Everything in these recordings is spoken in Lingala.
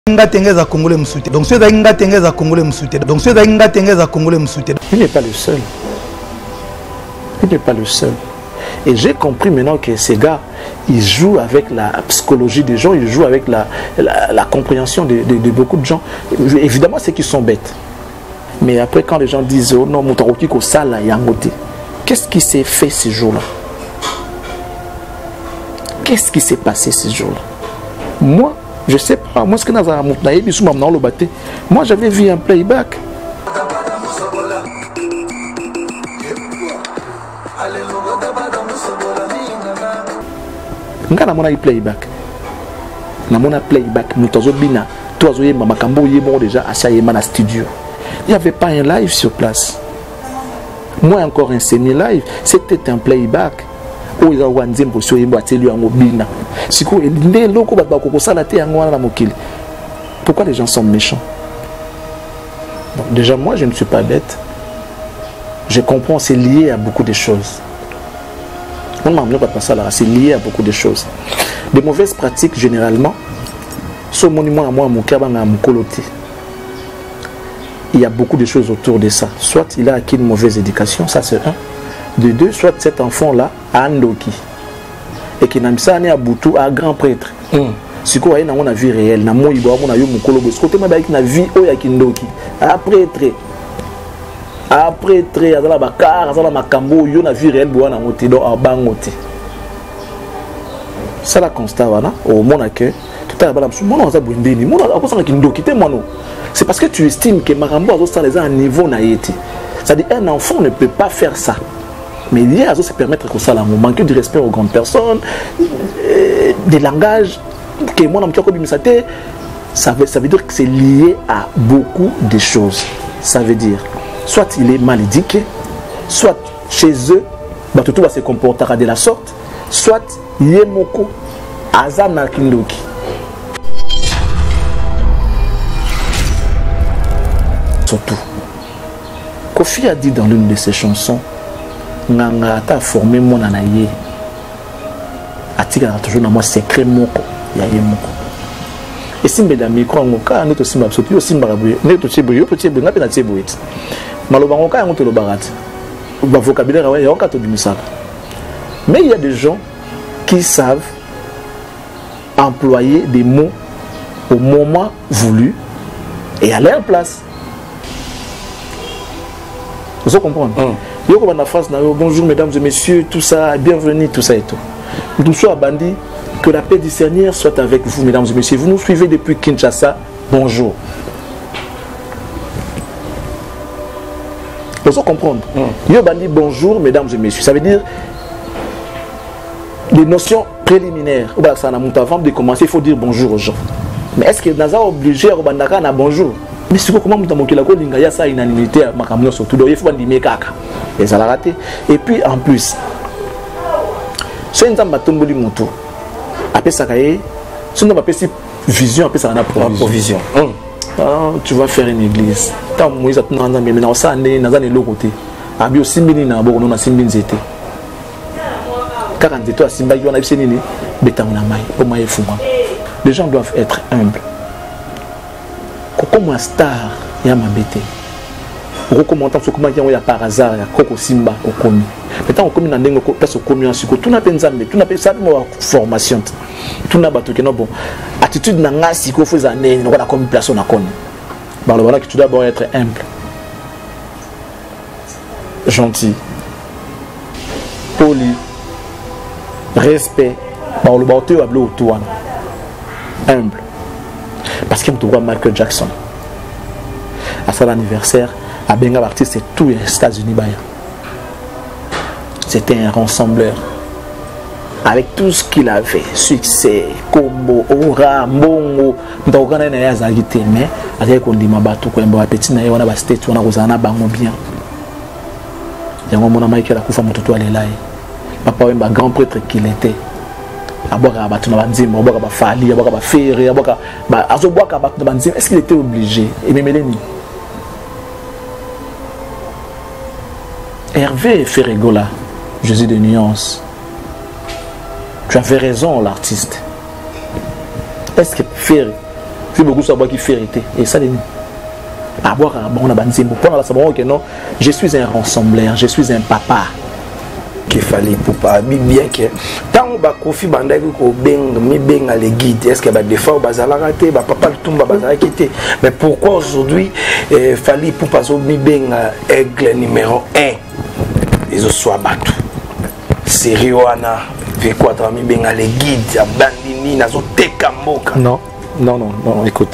Tengeza Congolais Moussouté. Donc c'est Daïnga Tengeza Congolais Moussouté. Donc c'est Daïnga Tengeza Congolais Moussouté. Il n'est pas le seul. Il n'est pas le seul. Et j'ai compris maintenant que ces gars, ils jouent avec la psychologie des gens, ils jouent avec la compréhension de beaucoup de gens. Évidemment, c'est qu'ils sont bêtes. Mais après, quand les gens disent oh non, Moutaroki ko sala yangote, qu'est-ce qui s'est fait ces jours-là? Qu'est-ce qui s'est passé ces jours-là? Moi, je sais pas. Moi, ce que moi, j'avais vu un playback. Nga na mona playback. Na mona playback. Mutozo bina. Toazo yema makambo yemo déjà à yema na studio. Il n'y avait pas un live sur place. Moi encore un semi live. C'était un playback. Oh ils ont wanzé mboso yemo atelu yango bina. Siko ndé loko ba ko sala te yango na mokili. Pourquoi les gens sont méchants? Donc, déjà moi je ne suis pas bête. Je comprends, c'est lié à beaucoup de choses. C'est lié à beaucoup de choses. Des mauvaises pratiques, généralement, ce monument à moi, il y a beaucoup de choses autour de ça. Soit il a acquis une mauvaise éducation, ça c'est un. De deux, soit cet enfant-là a Andoki. Et qui n'a pas à Boutou, à grand prêtre. Si on a une vie réelle, on a une vie prêtre. Après très à la bakar à la makambo yo na vie réelle boana moté do abangoté ça la constat wana au monde que tout à bala mona za bundeni mona akosa ki ndoki te mono c'est parce que tu estimes que makambo azo ça les a un niveau na yeti ça dit un enfant ne peut pas faire ça mais il y a azo se permettre que ça la manque de respect aux grandes personnes des langages que moi na mtoko bimisate ça veut dire que c'est lié à beaucoup de choses. Ça veut dire soit il est mal éduqué, soit chez eux, tout va se comporter de la sorte, soit Yemoko Azana Kindoki. Surtout, Kofi a dit dans l'une de ses chansons, Nganga a formé mon anaye. Atika a toujours dans moi secret moko, ya Yemoko. Et si mesdames, micro en cas, nous aussi m'absorbons aussi m'arabouiller, nous aussi bouillons, petit bouillon, n'a pas de bouillon. Malobangoka on te le barat. Le vocabulaire ouais, on te dit ça. Mais il y a des gens qui savent employer des mots au moment voulu et à leur place. Vous comprenez? Il y a une phrase bonjour mesdames et messieurs, tout ça, bienvenue, tout ça et tout. Tout ça bandit. Que la paix du Seigneur soit avec vous, mesdames et messieurs. Vous nous suivez depuis Kinshasa. Bonjour. Vous pouvez comprendre. Yo bandi bonjour, mesdames et messieurs. Ça veut dire les notions préliminaires. Avant de commencer, il faut dire bonjour aux gens. Mais est-ce que Naza obligé à Robandaka na bonjour? Mais c'est comment vous avez dit ça unanimité à Makamio surtout. Il faut dire kaka. Et ça l'a raté. Et puis en plus, c'est une zambatomboli moto. Après ça, si on a vision, après ça, on a provision. Tu vas faire une église. Tant Moïse a tout mais maintenant ça, on est dans l'autre côté. Abi aussi mini na bon, on a simbin zété. 40 étoiles, simba qui on a eu sénini, béton na maille, au maille fuma. Les gens doivent être humbles. Comme un star, il y a ma bête. Comment il y a par hasard, il y a Koko Simba, Kokomi. Maintenant, on commune en dengue, on commune en sucre, tout n'a pas de tout n'a pas de formation. Tout n'a pas de bon. Attitude n'a pas si qu'on fait années, on a comme place on a connu. Voilà que tu dois d'abord être humble, gentil, poli, respect. Le bateau a bleu autour. Humble. Parce qu'il y a Michael Jackson. À son anniversaire, à Benga artiste, c'est tous les États-Unis. C'était un rassembleur. Avec tout ce qu'il avait, succès, combo, aura, bongo, donc on a une azagité, mais avec on dit ma bateau, quand on a petit, on a basté, on a osana bango bien. Il y a un moment Michael a coupé mon toto à l'élaï. Papa est un grand prêtre qu'il était. Est-ce qu'il était obligé? Et même Mélanie. Hervé Ferregola, Jésus de nuance. Tu avais raison, l'artiste. Est-ce que Ferré, puis beaucoup ça qui vérité et ça les avoir on a banzi pour la savoir que non je suis un rassembleur, je suis un papa qu'il fallait pour pas bien que tant ba kofi banda ko beng mi benga les guides est-ce que ba défaut bazala raté ba papa tumba bazala quitté mais pourquoi aujourd'hui fallait pour pas mi benga aigle numéro 1 ils soient battus sérieux ana fait quoi dans mi benga les guides ya bandini nazo teka mboka non écoute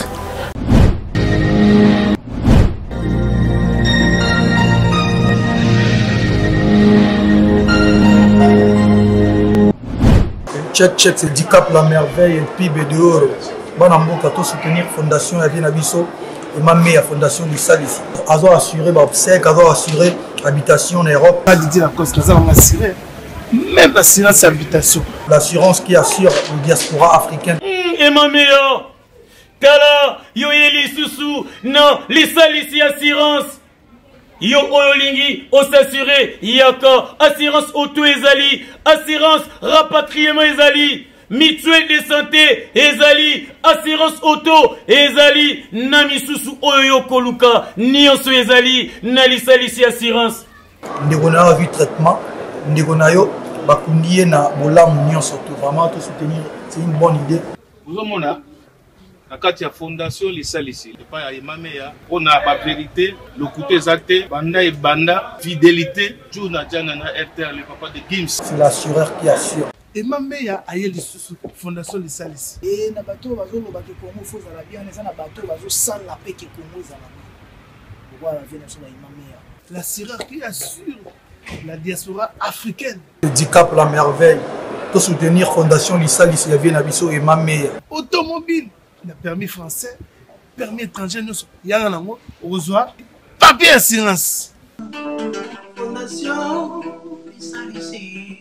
Check, c'est 10 cap la merveille et PIB de oro. Bon, on va soutenir la fondation Yavien Abisso et ma meilleure fondation du SAL ici. Ils ont assuré l'obsèque, ils ont assuré l'habitation en Europe. Pas dit la cause, ils ont assuré même l'assurance habitation. L'assurance qui assure le diaspora africaine. Et ma meilleure, Tala, yo yeli susu, non, les SAL ici assurance. Yo oyolingi osassuré yaka assurance auto ezali assurance rapatriement ezali mutuelle de santé ezali assurance auto ezali na misusu oyo koluka nyonso ezali na lisalisi assurance ndeko na vu traitement ndeko na yo bakundi na bolamu nyonso to vraiment te soutenir c'est une bonne idée vous omona la carte ya fondation lisalisi pas ya Mameya on a la vérité le côté exact banda et banda fidélité tout na jana na RTL le papa de Gims c'est l'assureur qui assure et Mameya aye lisusu fondation lisalisi et na bato bazo lo bato Congo faut za la bien na na bato bazo sala la paix que Congo za la bien voilà vient sur la Mameya l'assureur qui assure la diaspora africaine 10 cap la merveille pour soutenir fondation lisalisi Yavien Abisso et Mameya automobile le permis français, permis étranger, nous sommes au revoir, papier assurance. Fondation Lisalisi,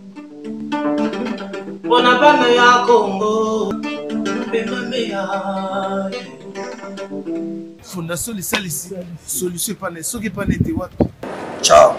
Bonabana ya Congo, Mameya. Fondation Lisalisi, solution pas ne, ce qui pas n'était what. Ciao.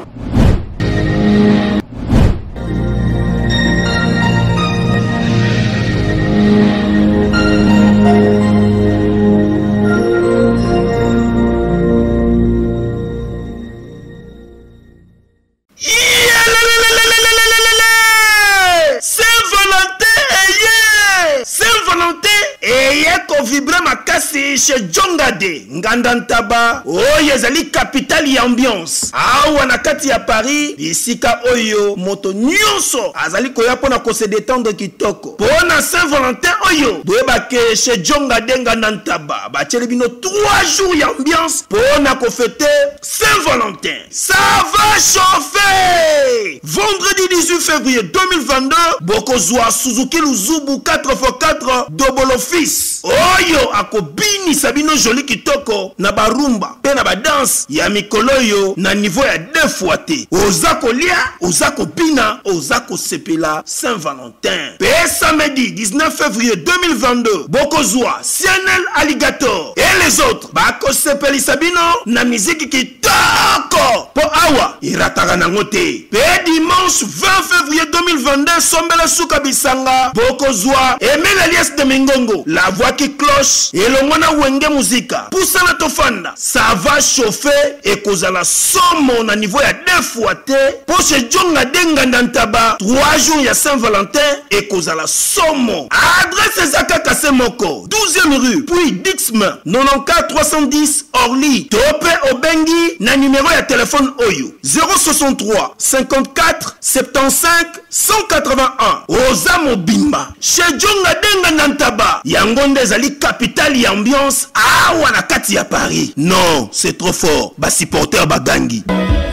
chez Djongade Ngandantaba oyo ezali capitale ya ambiance awa na kati ya Paris bisika oyo moto nyonso azali koya pona ko se détendre kitoko pona Saint-Valentin oyo boyebake chez Djongade Ngandantaba batieli bino 3 jours ya ambiance pona ko fêter Saint-Valentin. Ça va chauffer. Vendredi 18 février 2022 bokozwa Suzuki Luzubu 4x4 double office oyo akobini sabino joli kitoko na barumba pe na badance ya mikolo yo na niveau ya 2 fois te ozako lia ozako bina ozako sepela Saint-Valentin. Pe samedi 19 février 2022 bokozwa Cianel Alligator et les autres bako sepeli sabino na musique kitoko po awa irataka nango te. Pe dimanche 20 février 2022 sombela suka bisanga bokozwa Emile Alias de Mingongo la voix qui cloche et le mona wenge musica poussa na tofanda ça va chauffer et kozala somo na niveau ya 2 fois te po chez Djongade Ngandantaba 3 jours ya Saint-Valentin et kozala somo adresse ezaka kase moko 12e rue puis Dixme 94 310 Orly tope obengi na numéro ya téléphone oyo 063 54 75 181 oza mobimba chez Djongade Ngandantaba yango nde ezali capitale ya ambiance awa na kati ya Paris. Non, c'est trop fort. Ba supporter bagangi.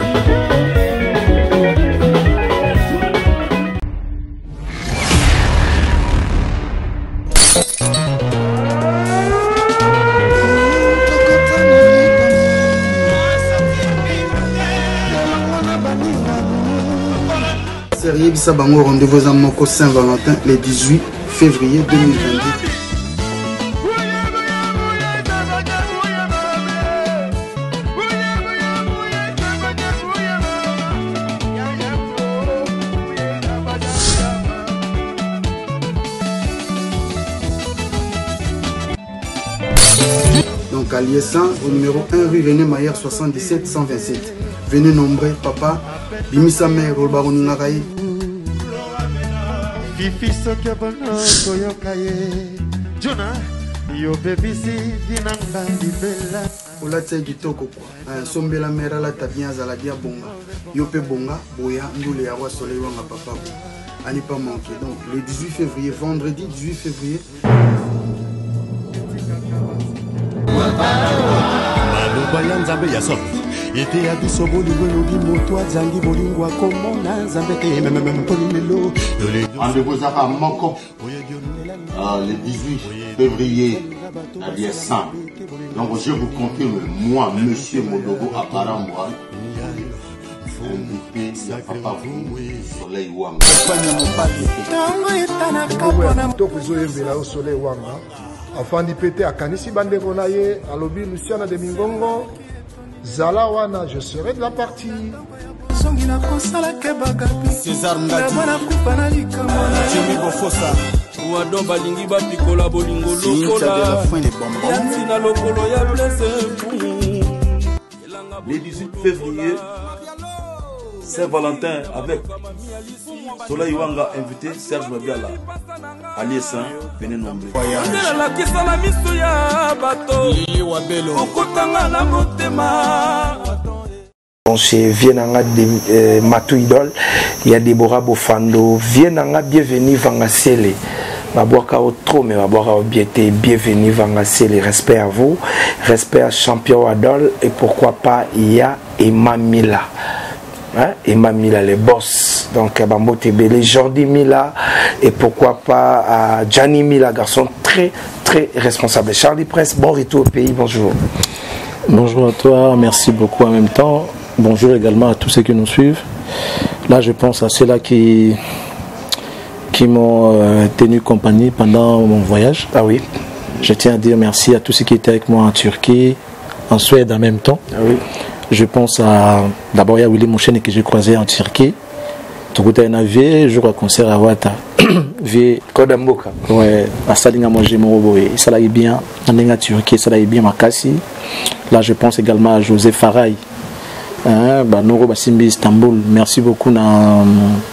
Sérieux bisa bango rendez-vous à Moko Saint-Valentin le 18 février 2022. Donc à Liessin, au numéro 1 rue René Maillère 77 127. Venez nombreux, papa. Bimisa mère, Olbaroni Naraï. Fifi Sokiabono, Koyokaye. Juna, yo baby si, Vinanga, Bibella. Ola tse kitoko kwa. Sombela mera la tabia za la dia bonga. Yo pe bonga, boya, ndule ya wa soleil wanga papa. À n'y pas manquer. Donc le 18 février, vendredi 18 février. Rendez-vous à Moko le 18 février à Liessin. Donc je vous confirme, moi, monsieur Modogo Aparamwa, invité à Papa Soleil Wanga. Soleil Wanga. Afandi pété à Kanisi Bandeko naye, alobi Luciana de Mingongo, Zala wana, je serai de la partie. César Ngati, Jimmy Bofosa, Ouado Balingi Bapikola Bolingo Lokola, Yansina Lokolo ya blessé. Le 18 février, Saint-Valentin avec Soleil Wanga invité Serge Mabiala. Aliessin, venez nombreux. Chez Vienanga de Matou Idol, il y a Deborah Bofando. Vienanga, bienvenue Vangasele. Baboaka au trop, mais Baboaka au biété. Bienvenue Vangasele. Respect à vous, respect à Champion Adol. Et pourquoi pas, il y a Emma Mila. Hein? Emma Mila, les boss. Donc, Bambo Tebele, Jordi Mila. Et pourquoi pas à Gianni Mila, garçon très, très responsable. Charlie Prince, bon retour au pays. Bonjour. Bonjour à toi, merci beaucoup en même temps. Bonjour également à tous ceux qui nous suivent. Là, je pense à ceux-là qui m'ont tenu compagnie pendant mon voyage. Ah oui. Je tiens à dire merci à tous ceux qui étaient avec moi en Turquie, en Suède en même temps. Ah oui. Je pense à d'abord il y a Willy Mouchen que j'ai croisé en Turquie. Tout le temps, je joue à concert à Wata. Kodamboka. Ouais, à Salinga Moje Moroboé. Ça l'a bien. En Turquie, ça l'a bien Makassi. Là, je pense également à José Farai. Noro Basimbi Istanbul. Merci beaucoup à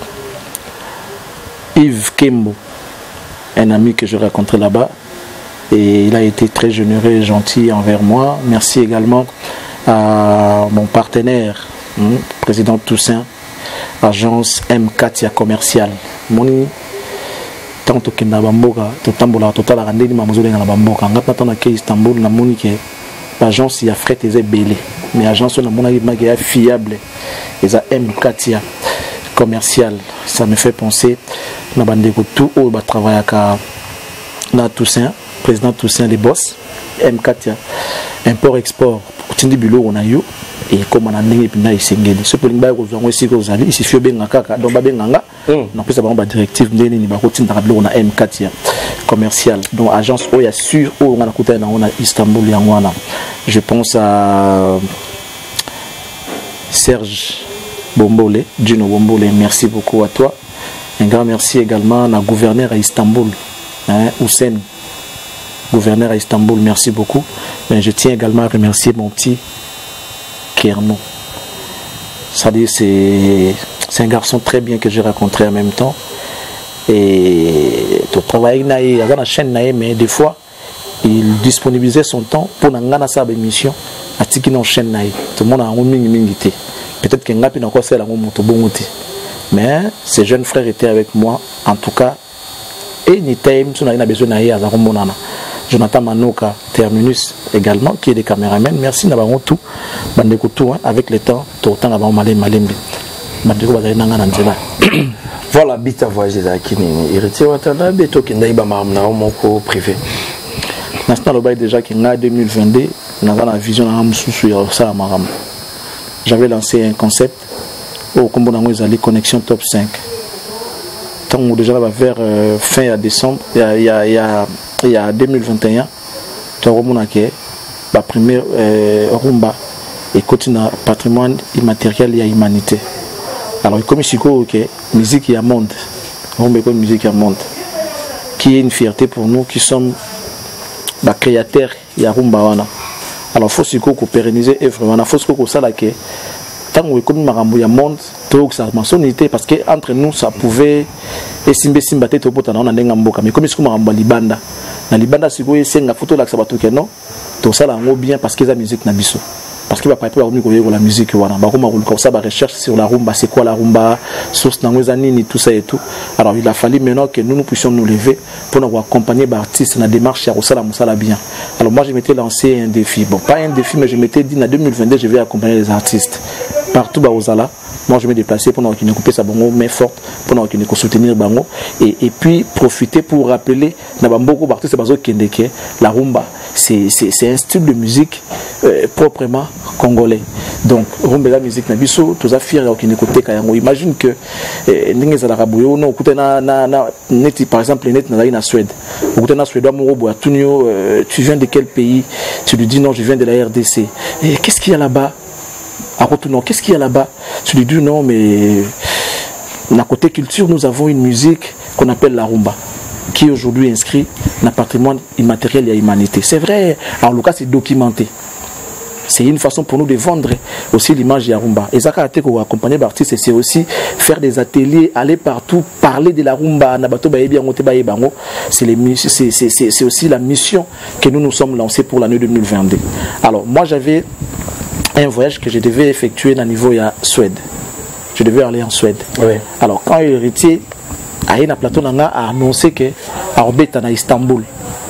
Yves Kembo, un ami que je rencontré là-bas. Et il a été très généreux et gentil envers moi. Merci également à mon partenaire, président Toussaint, agence M Katia commerciale. Moni tant que Nabamboka, tout tambola total rendez ma maison na Bamboka. Ngata tana ke Istanbul na moni que l'agence y a fret et belé. Mais l'agence na mona est fiable. Et ça M Katia commercial. Ça me fait penser na bandeko tout au ba travailler na Toussaint, président Toussaint les boss M Katia import export pour tindi bilo on a eu. Et comme on a dit, ce pour les il suffit de faire donc on a directive on a M4 commercial donc agence où il y a sûr où on a côté on a Istanbul je pense à Serge Bombole, Gino Bombole, merci beaucoup à toi. Un grand merci également à gouverneur à Istanbul, Hussein, gouverneur à Istanbul, merci beaucoup. Mais je tiens également à remercier mon petit Kerno. C'est-à-dire c'est un garçon très bien que j'ai rencontré en même temps. Et tu travailles dans la chaîne, mais des fois, il disponibilisait son temps pour faire sa émission à la chaîne. Tout le monde a un minimité. Peut-être qu'il y a un peu de mais ces jeunes frères étaient avec moi, en tout cas. Et on a besoin de Jonathan Manoka, Terminus également, qui est des caméramans. Merci d'avoir tout. Avec le temps, tout le temps, avant Malembe. Voilà, bita voyage à Kinini. Héritier Watana, Beto Kindaïba Marmna, mon co privé. National Obay déjà qui en 2022, nous avons la vision à Moussou ça à Maram. J'avais lancé un concept au Combo Nangouizali Connexion Top 5. Tant déjà vers fin à décembre, il y a 2021, tu as la première rumba et continue patrimoine immatériel et humanité. Alors comme ici musique et monde, rumba comme musique et monde, qui est une fierté pour nous qui sommes créateurs et rumba wana. Alors faut siko ko pérenniser et vraiment faut siko ko sala ke tant comme marambo ya monde to ça masonité parce que entre nous ça pouvait esimbe simba tete opota na ndenga mboka mais comme siko marambo libanda na libanda siko esenga photo la sabatu ke non to sala ngo bien parce que la musique na biso parce que va pas la musique wana ba koma ko ça ba recherche sur la rumba, c'est quoi la rumba, source na nini tout ça et tout. Alors il a fallu maintenant que nous puissions nous lever pour nous accompagner les artistes dans la démarche à Rosala Moussala bien. Alors moi je m'étais lancé un défi, bon pas un défi mais je m'étais dit en 2022 je vais accompagner les artistes partout à Rosala. Moi je me déplacer pour nous couper sa bongo main forte pour nous soutenir bango et puis profiter pour rappeler na bamboko artistes bazo kendeke la rumba c'est un style de musique proprement congolais. Donc rumba la musique na biso tous affaires qui n'écoutent kayango. Imagine que ndenge za la rabuyo no kutena na net par exemple net na Suède. Kutena Suédois mon robo atunyo tu viens de quel pays? Tu lui dis non, je viens de la RDC. Et qu'est-ce qu'il y a là-bas? Non, qu'est-ce qu'il y a là-bas? Tu lui dis non, mais à côté culture, nous avons une musique qu'on appelle la rumba, qui est aujourd'hui inscrite dans le patrimoine immatériel et l'humanité. C'est vrai, alors le cas c'est documenté. C'est une façon pour nous de vendre aussi l'image de la rumba. Et ça, pour accompagner les artistes, c'est aussi faire des ateliers, aller partout, parler de la rumba. C'est aussi la mission que nous nous sommes lancés pour l'année 2022. Alors, moi j'avais un voyage que je devais effectuer dans le niveau de Suède. Je devais aller en Suède. Oui. Alors quand l'héritier a plateau a annoncé que Arbet à Istanbul.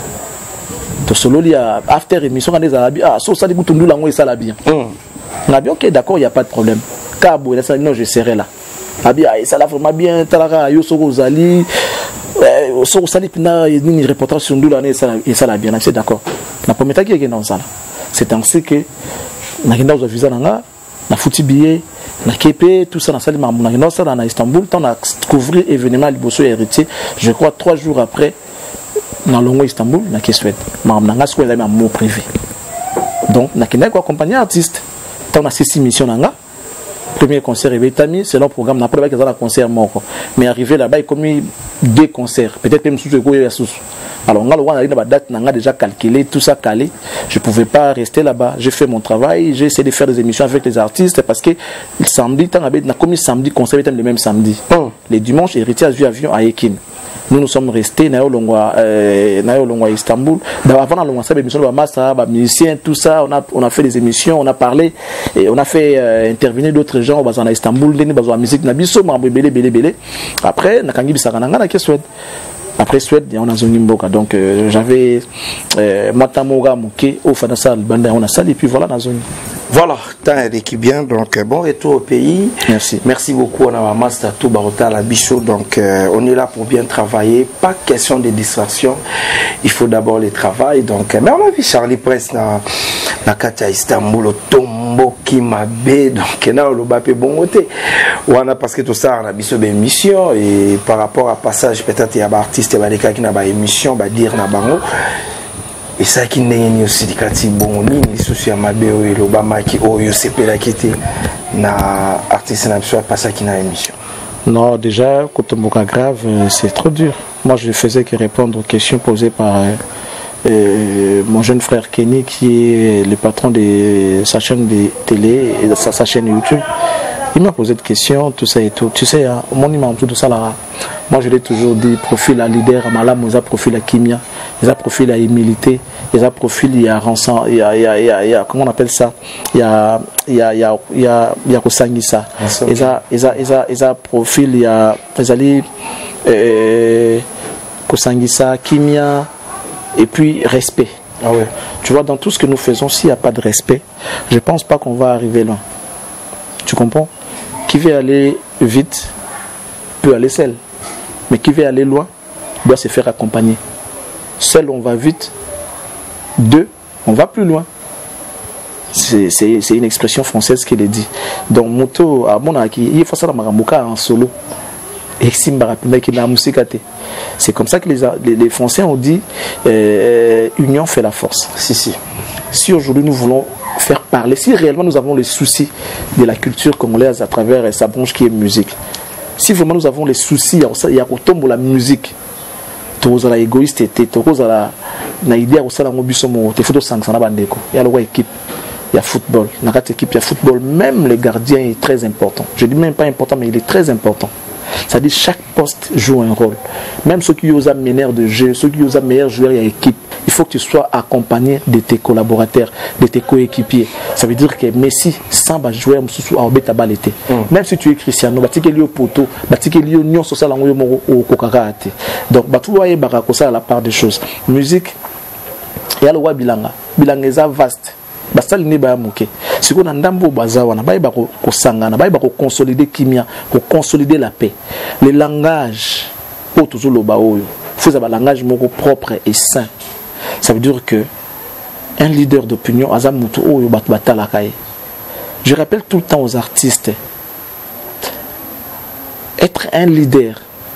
To solo li after émission quand des arabes so ça dit tundu lango et ça la bien. On a bien OK d'accord, il y a pas de problème. Cabo là ça non je serai là. Abia ça la vraiment bien talara yo soko zali so sali pina ni reportage sur ndula et ça la bien. C'est d'accord. La première fois qui est dans ça. C'est ainsi que na kenda za visa nanga na futi billet na kepe tout ça na sali mamu na kenda ça na Istanbul tant na couvrir événement liboso héritier je crois 3 jours après na longo Istanbul na ke Suède mamu nanga ce qu'on a mot privé donc na kenda ko accompagner artiste tant na 6 missions nanga premier concert et Betami c'est leur programme na après que ça concert moko mais arrivé là-bas il commis 2 concerts peut-être même sous ko ya sous. Alors, on a déjà calculé, tout ça calé. Je ne pouvais pas rester là-bas. J'ai fait mon travail, j'ai essayé de faire des émissions avec les artistes parce que le samedi, on a commis samedi, concert le même samedi. Les dimanches, héritier a vu avion à Ekin. Nous sommes restés à Istanbul. Avant l'émission, les musiciens, tout ça, on a fait des émissions, on a parlé, et on a fait intervenir d'autres gens à Istanbul, la musique, après, on a Suède. Après Suède, on a Zonimboka. Donc j'avais Matamoga Mouké au Fadasal Banda, on a sali, et puis voilà, dans Zoni. Voilà, t'as qui bien, donc bon retour au pays. Merci. Merci beaucoup, on a un master tout Barota la Bichot, donc on est là pour bien travailler, pas question de distraction, il faut d'abord le travail. Donc, mais on a vu Charlie Press na Katia Istanbul, au Tombo Kimabe, donc là on a bon côté. On a parce que tout ça on a biso ben mission et par rapport à passage peut-être il y a des artistes et des cas qui n'a pas émission, bah dire na bango. Et ça qui n'est aussi des cas bon ni les soucis à Mabeo et l'Obama qui oyo CP la qui était na artiste n'a pas ça qui n'a émission. Non déjà quand on grave c'est trop dur. Moi je faisais que répondre aux questions posées par mon jeune frère Kenny qui est le patron de sa chaîne de télé et de sa chaîne YouTube. Il m'a posé des questions, tout ça et tout. Tu sais, mon imam, tout ça là. Moi, je l'ai toujours dit, profil à leader, à malam, ils ont profil à kimia, ils ont profil à humilité, ils ont profil, il y a rançon, il y a, comment on appelle ça? Il y a Kosangisa. Ils ont profil, il y a, Kosangisa, kimia, et puis respect. Ah ouais. Tu vois, dans tout ce que nous faisons, s'il n'y a pas de respect, je ne pense pas qu'on va arriver loin. Tu comprends? Qui veut aller vite peut aller seul. Mais qui veut aller loin doit se faire accompagner. Seul on va vite, 2 on va plus loin. C'est une expression française qui le dit. Donc moto à mon avis, il faut ça la en solo. C'est comme ça que les Français ont dit union fait la force. Si aujourd'hui nous voulons faire parler, si réellement nous avons les soucis de la culture congolaise à travers sa branche qui est musique, si vraiment nous avons les soucis, il y a autant de la musique, tous les égoïstes, tous na idée au salon biso mo te photo 500 na bandeko ya le équipe il y a football na quatre équipe il y a football même le gardien est très important je dis même pas important mais il est très important ça dit chaque poste joue un rôle même ceux qui osent meneur de jeu ceux qui osent meilleur joueur il y a équipe il faut que tu sois accompagné de tes collaborateurs de tes coéquipiers ça veut dire que Messi sans ba joueur mususu a obeta balete même si tu es Cristiano batike liyo poto batike liyo nyonso sala ngoyo moko o kokakate donc batu waye baka ça à la part des choses musique ya le wa bilanga eza vaste basali ne ba muke siko na ndambo bazawa na ba ko sangana ba ko consolider kimia ko consolider la paix le langage pour toujours le baoyo faut avoir un langage moko propre et sain ça veut dire que un leader d'opinion azamuto oyo bat batala kai je rappelle tout le temps aux artistes être un leader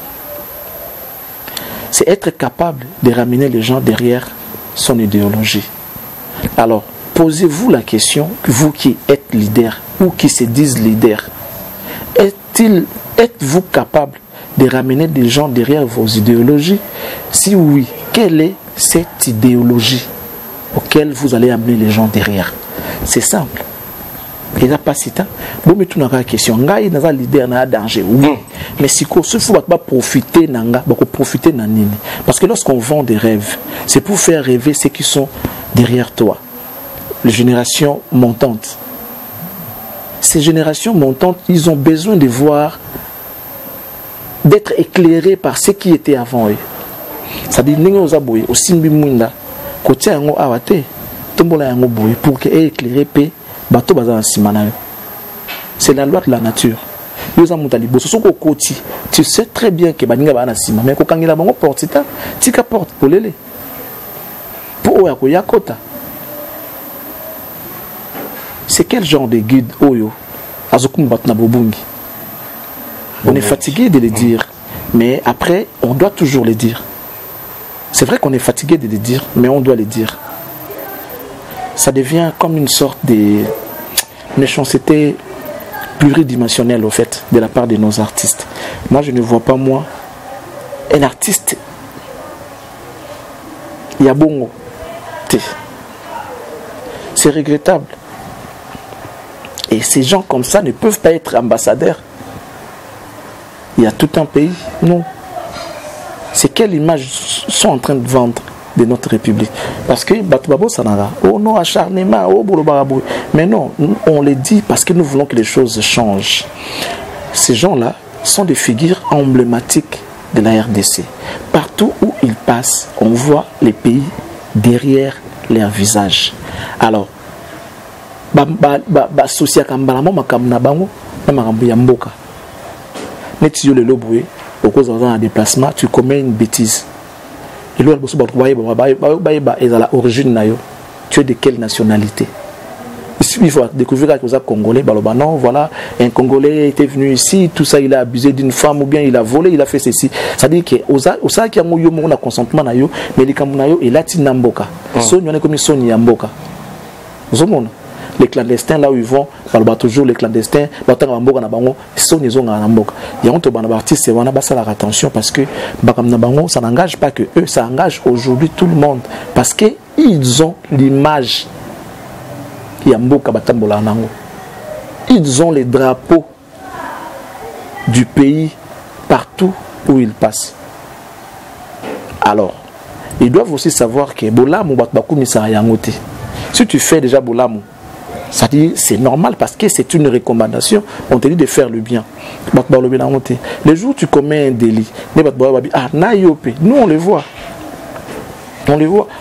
c'est être capable de ramener les gens derrière son idéologie alors posez-vous la question, vous qui êtes leader ou qui se disent leader, êtes-vous capable de ramener des gens derrière vos idéologies? Si oui, quelle est cette idéologie auquel vous allez amener les gens derrière? C'est simple. Il n'y a pas si tant. Bon, mais tout n'a pas question. Ngai n'a pas leader n'a danger. Oui. Mais si quoi, ce faut pas profiter nanga, profiter nanini. Parce que lorsqu'on vend des rêves, c'est pour faire rêver ceux qui sont derrière toi. Les générations montantes. Ces générations montantes, ils ont besoin de voir, d'être éclairés par ce qui était avant eux. Ça dit, n'engo zaboui, au simbi munda, côté ango awate, tombola ango boui, pour que éclairé pe, bateau bazan simana. C'est la loi de la nature. Tu sais très bien que baninga bana sima, mais quand il a bango porte, tika porte pour l'élé. Pour oya ko yakota. C'est quel genre de guide Oyo Azokum Batna Bobungi? On est fatigué de le dire, mais après, on doit toujours le dire. C'est vrai qu'on est fatigué de le dire, mais on doit le dire. Ça devient comme une sorte de méchanceté pluridimensionnelle, au fait, de la part de nos artistes. Moi, je ne vois pas, moi, un artiste, il y a bongo. C'est regrettable. Et ces gens comme ça ne peuvent pas être ambassadeurs. Il y a tout un pays. Non. C'est quelle image sont en train de vendre de notre République? Parce que Batubabo Sanara, oh non, acharnement, oh Boulobarabou. Mais non, on les dit parce que nous voulons que les choses changent. Ces gens-là sont des figures emblématiques de la RDC. Partout où ils passent, on voit les pays derrière leur visage. Alors, socia kambala mo makamna bango na makambo ya mboka neti yo lelo boye okoza dans un déplacement tu commets une bêtise et là boso ba ezala origine na yo tu es de quelle nationalité? Il faut découvrir que vous êtes congolais baloba non voilà un congolais était venu ici tout ça il a abusé d'une femme ou bien il a volé il a fait ceci ça dit que osa ki amoyo mo na consentement na yo mais likambo na yo elati na mboka so nyone comme soni ya mboka zomona. Les clandestins là où ils vont, toujours les clandestins, ils attention parce que ça n'engage pas que eux, ça engage aujourd'hui tout le monde parce qu'ils ont l'image. Ils ont les drapeaux du pays partout où ils passent. Alors, ils doivent aussi savoir que si tu fais déjà Bolamu, ça dit c'est normal parce que c'est une recommandation. On te dit de faire le bien. Les jours où tu commets un délit, nous on le voit. On le voit.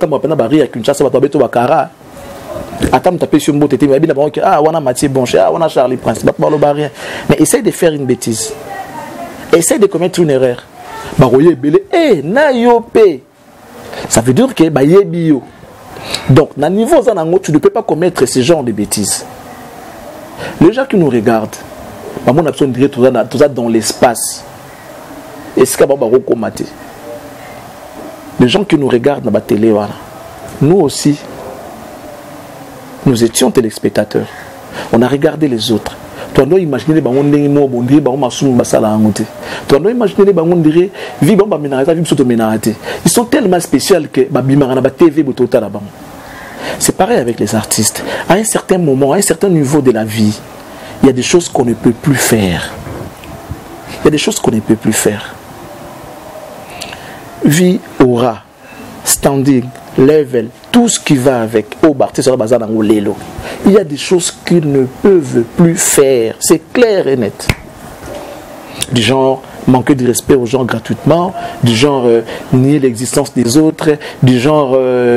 Mais essaye de faire une bêtise. Essaye de commettre une erreur. Ça veut dire que donc, à niveau tu ne peux pas commettre ce genre de bêtises. Les gens qui nous regardent, tout ça dans l'espace. Les gens qui nous regardent dans la télé, nous aussi, nous étions téléspectateurs. On a regardé les autres. Tu dois imaginer les bangs ndenge mo bon dire bango masum basala ngote. Tu dois imaginer les bangs dire vie bango ménage vie soto ménage. Ils sont tellement spéciaux que ba bimara na ba TV botota la bango. C'est pareil avec les artistes. À un certain moment, à un certain niveau de la vie, il y a des choses qu'on ne peut plus faire. Il y a des choses qu'on ne peut plus faire. Vie, aura, standing, level, tout ce qui va avec. Il y a des choses qu'ils ne peuvent plus faire. C'est clair et net. Du genre manquer de respect aux gens gratuitement, du genre nier l'existence des autres, du genre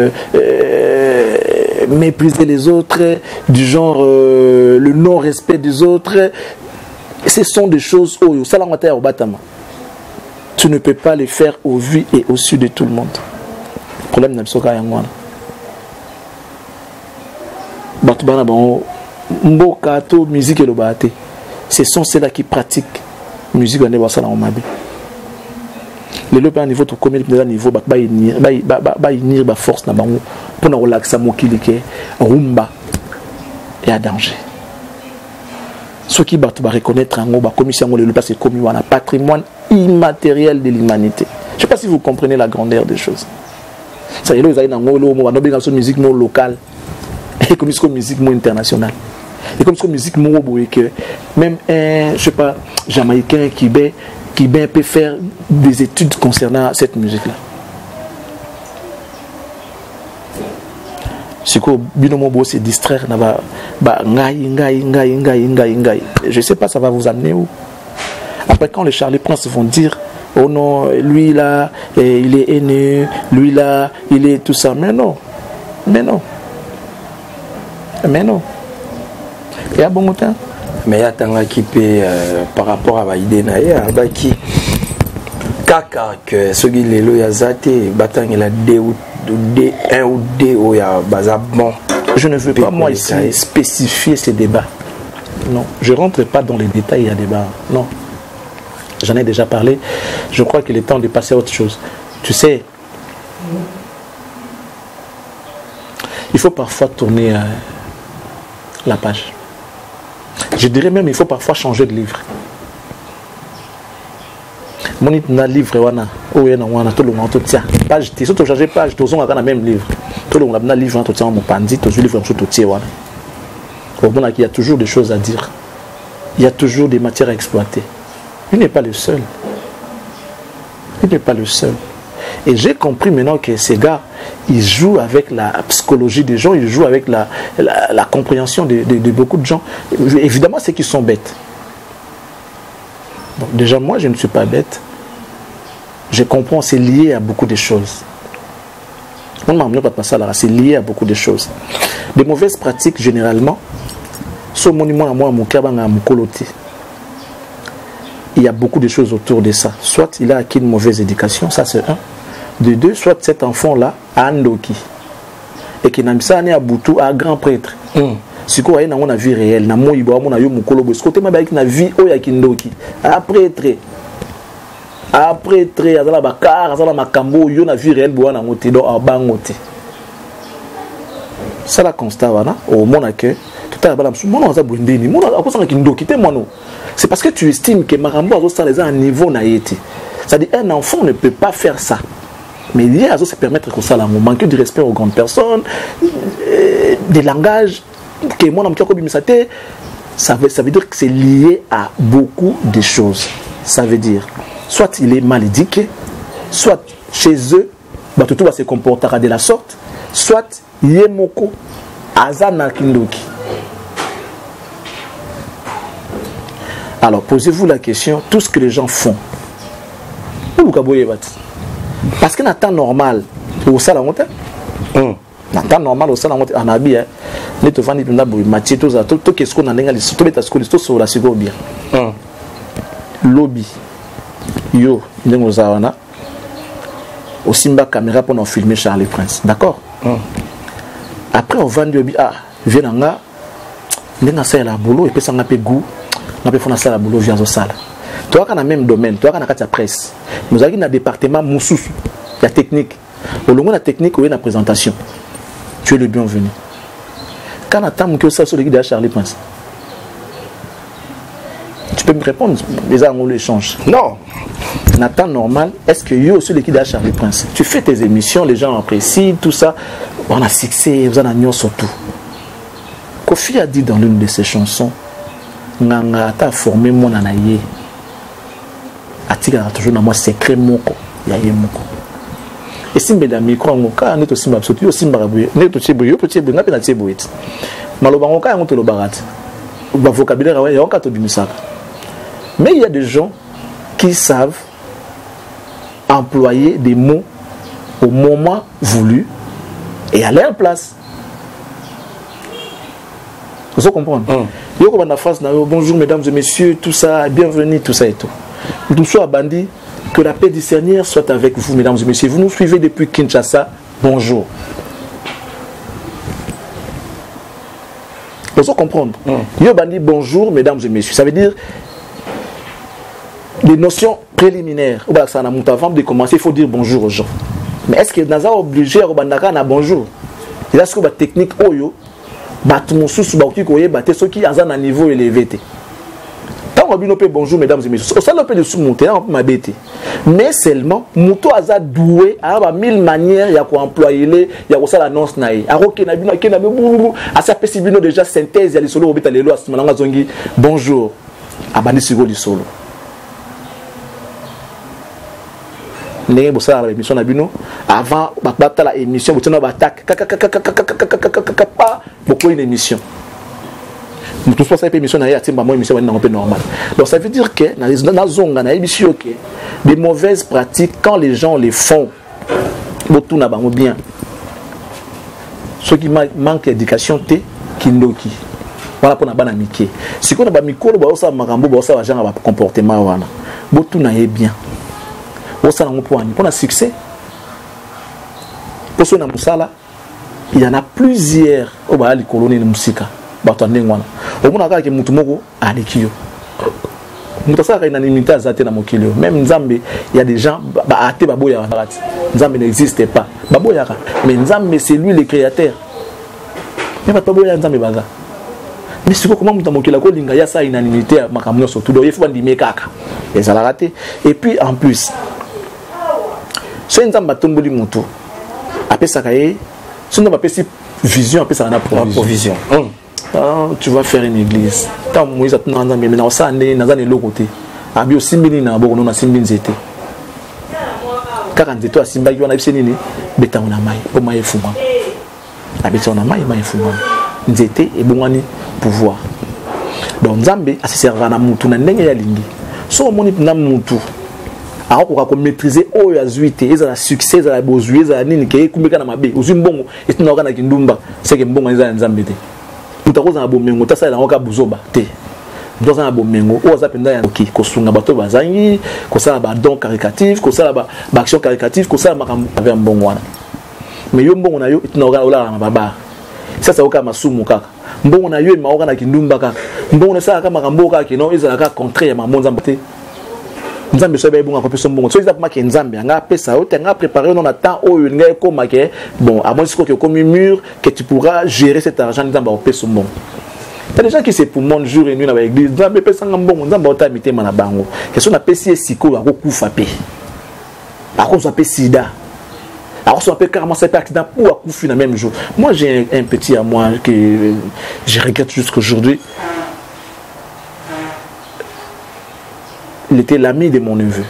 mépriser les autres, du genre le non-respect des autres. Ce sont des choses où tu ne peux pas les faire au vu et au su de tout le monde. Le problème n'est pas musique et le bâté. Ce sont ceux-là qui pratiquent musique à niveau les lobes à niveau de commune niveau ba force na bango pour na relaxer mokili ke rumba et à danger. Ceux qui va reconnaître un mot commission le c'est comme un patrimoine immatériel de l'humanité. Je ne sais pas si vous comprenez la grandeur des choses. Ça y est, vous avez une musique locale et comme une musique internationale. Et comme une musique que même un, je sais pas, Jamaïcain qui peut faire des études concernant cette musique-là. Ce que Binomo se distraire, je ne sais pas, ça va vous amener où. Après, quand les Charlie Prince vont dire, oh non, lui là, il est haineux, lui là, il est tout ça. Mais non, mais non, mais non. Il y a bon temps. Mais il y a un qui peut, par rapport à l'idée, qui kaka que ce qui est là, il y a un ou deux où il y a bon. Je ne veux pas moi ici spécifier ces débats. Non, je ne rentre pas dans les détails, il y a débat. Non. J'en ai déjà parlé. Je crois qu'il est temps de passer à autre chose. Tu sais, il faut parfois tourner la page. Je dirais même il faut parfois changer de livre. Mon livre wana tout le monde tout tient page tu surtout changer page tout on a même livre tout le monde a livre tout tient mon pandi tout livre tout tient wana. Bon il y a toujours des choses à dire. Il y a toujours des matières à exploiter. Il n'est pas le seul. Il n'est pas le seul. Et j'ai compris maintenant que ces gars, ils jouent avec la psychologie des gens, ils jouent avec la compréhension de beaucoup de gens. Évidemment, c'est qu'ils sont bêtes. Donc, déjà, moi, je ne suis pas bête. Je comprends, c'est lié à beaucoup de choses. C'est lié à beaucoup de choses. Des mauvaises pratiques, généralement, ce monument à moi, mon cabana, mon coloté. Il y a beaucoup de choses autour de ça. Soit il a acquis une mauvaise éducation, ça c'est un. De deux, soit cet enfant-là a Andoki. Et qu'il n'a pas à Boutou, à grand prêtre. Si on a une vie réelle, na moi ibo na yo mukolo bo. Ce côté ma ba na vie oya kindoki. A prêtre. A prêtre azala bakar, azala makambo yo na vie réelle bo na ngote do abangote. Ça la constat wana au monake. C'est parce que tu estimes que Marambo a un niveau naïté. C'est-à-dire un enfant ne peut pas faire ça. Mais il y a à se permettre que ça, manquer de respect aux grandes personnes, des langages, que moi, ça veut dire que c'est lié à beaucoup de choses. Ça veut dire, soit il est mal éduqué, soit chez eux, tout va se comporter de la sorte, soit Yemoko, Azana Kindoki. Alors, posez-vous la question, tout ce que les gens font, parce qu'en temps normal, au salon, en temps normal, au salon, en habit, les te vendent des matchs, tout qu'est-ce qu'on a dans les tout sur la seconde bien. Lobby, yo, nous avons au Simba caméra pour nous filmer Charlie Prince, d'accord? Après, on vend du ah, viens là, nous avons la boulot et puis ça n'a pas goût. On a fait la boulot via au salle. Toi, dans le même domaine, toi, dans la presse, nous avons un département moussous, la technique. Au long de la technique, où il y a la présentation. Tu es le bienvenu. Quand on a que ça sur le guide de Charlie Prince, Tu peux me répondre, les on l'échange. Non. En temps normal, est-ce que yo aussi l'équipe d'H. Charlie Prince, tu fais tes émissions, les gens apprécient, tout ça, on a succès, vous en avez surtout. Kofi a dit dans l'une de ses chansons, Nganga ta formé mon anaye. Atika toujours dans moi secret moko, yaye moko. Et si mesdames micro ngoka neto simba absolu simba rabuye, neto chebo yo petit benga pena chebo et. Maloba ngoka ngoto lo barat. Ba vocabulaire ouais yoka to bimisaka. Mais il y a des gens qui savent employer des mots au moment voulu et à leur place. Vous comprenez? Yo ko bana phrase na bonjour mesdames et messieurs, tout ça, bienvenue, tout ça et tout. Tout soit bandi, que la paix du Seigneur soit avec vous mesdames et messieurs. Vous nous suivez depuis Kinshasa. Bonjour. Vous comprenez? Yo bandi bonjour mesdames et messieurs. Ça veut dire des notions préliminaires. Avant de commencer, il faut dire bonjour aux gens. Mais est-ce que nous sommes obligés à dire bonjour? Et là, c'est que la technique oyo, ceux qui ont un niveau élevé. Tant qu'on dit bonjour mesdames et messieurs, ça peut le sous-monter, mais seulement, Mouto a doué, à 1000 manières, il y a quoi employer, il y a quoi ça l'annonce naïe. À sa possibilité déjà synthèse, il y a les solos, il y a les lois, bonjour, à Bandi Sigo du solo. L'émission avant la émission vous attaque beaucoup une émission tout ça c'est émission émission normal. Donc ça veut dire que dans émission des mauvaises pratiques quand les gens les font beaucoup n'a pas bien ceux qui manquent d'éducation qui ndoki voilà pour na bana mike si qu'on a ba mikolo ba osa makambo ba osa ba genre ba comportement wana beaucoup na bien. Pour un succès, pour ce musala, il y en a plusieurs au bas les colonies de musique. Au moins avec mutumoko à l'équio. Mutasa a une unanimité à Zaté dans mon kilo. Même Nzambe, il y a des gens à Ate Baboya. Nzambe n'existe pas. Baboya, mais Nzambe c'est lui le créateur. Mais Baboya Nzambe baza. Mais c'est comment mon kilo il y a ça unanimité à Makamno surtout. Il faut dire kaka. Et ça l'a raté. Et puis en plus. Si on a tombé mutu, après ça si on a pas vision, après ça on a provision. Tu vas faire une église. Tant Moïse a tenu en mais maintenant ça n'est dans un côté. Abi aussi mini na bon on a simbin zete. 40 étoiles simba qui on a biseni beta on a mai pour mai fuma. Abi on a mai fuma. Nzete et bongani pouvoir. Donc Nzambe a se servir na mutu na ndenge ya lingi. So moni na mutu. Alors qu'on maîtriser oyo azuité ils ont la succès ils ont la bozué ils ont la nini qui kumbeka na mabe uzimbongo et tu n'auras na kindumba c'est que mbongo ils ont nzambe te tout à cause na bomengo ta ça la ngoka buzoba te dans un bomengo o za penda ya ki ko sunga bato bazangi ko ça ba don caricatif ko ça ba action caricative ko ça makambo avec mbongo wana mais yo mbongo na yo tu n'auras ola na baba ça ça oka masumu kaka mbongo na yo maoka na kindumba kaka mbongo na ça kaka makambo kaka non ils ont la contraire ma monza te Nzambe so ba bonga ko peso mbongo so iza pama ke Nzambe nga pesa o tenga préparer non attend o nga ko make bon à moins que comme un mur que tu pourras gérer cet argent Nzambe o peso mbongo. Il y a des gens qui se pour mon jour et nuit dans l'église Nzambe pesa mbongo Nzambe o ta mité mana bango que so na pesi siko ko kufa pe par contre so pe sida alors so pe carrément cet accident pour akufi na même jour. Moi j'ai un petit à moi que je regrette jusqu'aujourd'hui. Il était l'ami de mon neveu.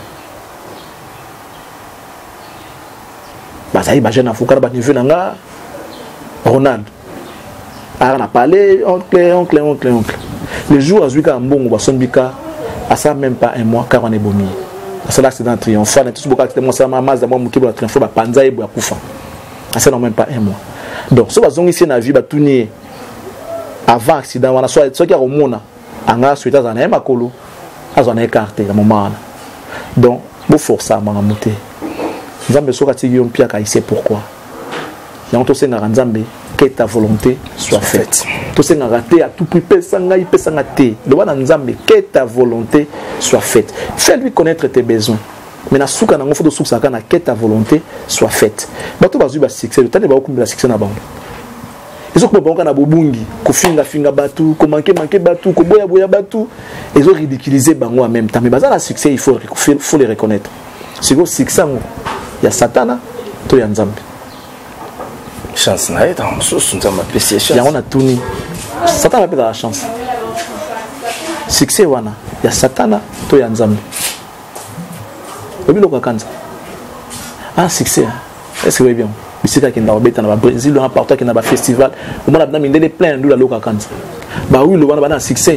Ça y est, jeune Afouka, neveu nanga Ronald. On a parlé, oncle. Le jour où Azuika Mbongo, Sombika, à ça même pas un mois, car on est bomi. C'est l'accident triomphal. Tout ce que c'était mon sama masse d'abord qui va triomphal, bah panza et bois koufa. Ça non même pas un mois. Donc, ce que ici na vie, bah tourner avant accident, on a soit qui a au monde, on a souhaité à un makolo. On a écarté à moment. Donc, il faut forcer à monter. Nzambe soka tigi on pia il sait pourquoi. Donc to senga Nzambe que ta volonté soit faite. To senga raté à tout prix pesanga te. Le wana Nzambe que ta volonté soit faite. Fais-lui connaître tes besoins. Mais na souka na ngofo do souka que ta volonté soit faite. Bato bazu ba succès, le temps ba okumba succès na bango. Ils ont commencé à bobungi, finga batu, manquer batu, boya batu. Ils ont ridiculisé bango en même temps. Mais dans le succès, il faut les reconnaître. C'est le succès, il y a Satana, il y a Nzambe. Chance na est en sous Nzambe apprécié chance. Il y a on a tout ni. Satana peut la chance. Succès wana, il y a Satana, il y a Nzambe. Obi kanza. Ah succès. Est-ce que vous voyez bien? Bisika qui est dans le Brésil, on a partout qui est dans le festival. On a mis plein de la kanza. Bah oui, le wana ba succès.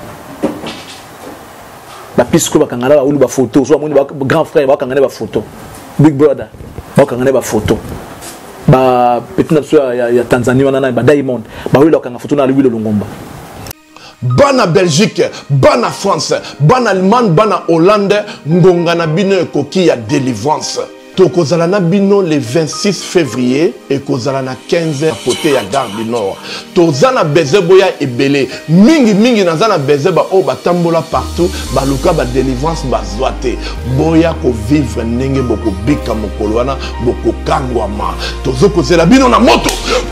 Ba pisco ba kangala ba ba photo, soit mon grand frère ba kangala ba photo. Big brother ba kangala ba photo. Ba petit ya Tanzanie wana ba Diamond. Ba oui le kangala photo na lui le Longomba. Bana Belgique, bana France, bana Allemagne, bana Hollande, ngongana bino ekoki ya délivrance. Tokozala na bino le 26 février et kozala na 15h à côté ya Gare du Nord. Tozana beze boya ebele. Mingi nazana beze ba o batambola partout, ba luka ba délivrance ba zoate. Boya ko vivre ndenge boko bika mokolo wana boko kangwama. Tozo kozela bino na moto.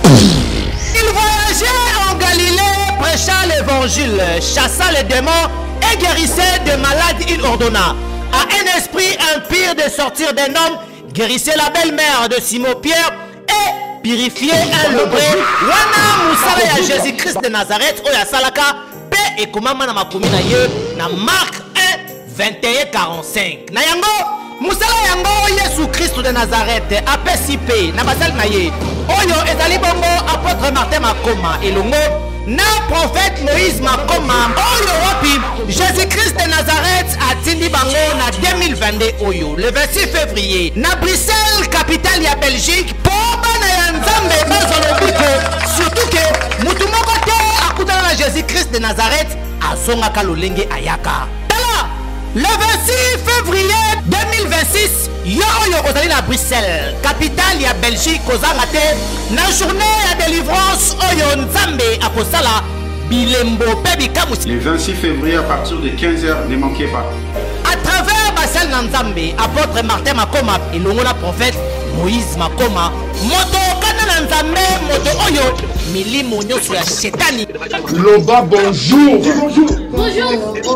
Il voyageait en Galilée, prêchant l'évangile, chassant les démons et guérissait des malades. Il ordonna à un esprit impur de sortir d'un homme, guérissait la belle-mère de Simon-Pierre et purifiait un lebré. Wana musala ya Jésus-Christ de Nazareth, oya salaka, pe et comment na makumi na ye, na Marc 1, 21-45. Na yango, musala yango Yesu Christ de Nazareth, apesipe, na basal na ye. Oyo ezali bongo apôtre Martin Makoma elongo na prophète Moïse Makoma oyo wapi Jésus-Christ de Nazareth atindi bango na 2022 oyo le 26 février na Bruxelles capitale ya Belgique po bana ya Nzambe bazolobiko surtout que mutu moko te akutana na Jésus-Christ de Nazareth asongaka lolenge ayaka. Le 26 février 2026, yo ozali na Bruxelles, capitale ya Belgique, kozanga te na journée ya délivrance oyo Nzambe akosala bilembo pe bikamusi. Le 26 février à partir de 15h, ne manquez pas. À travers Basel Nzambe, apôtre Martin Makoma et l'ongola prophète Moïse Makoma, moto kana Nzambe, moto oyo milimo nyoso ya shetani. Loba bonjour. Bonjour.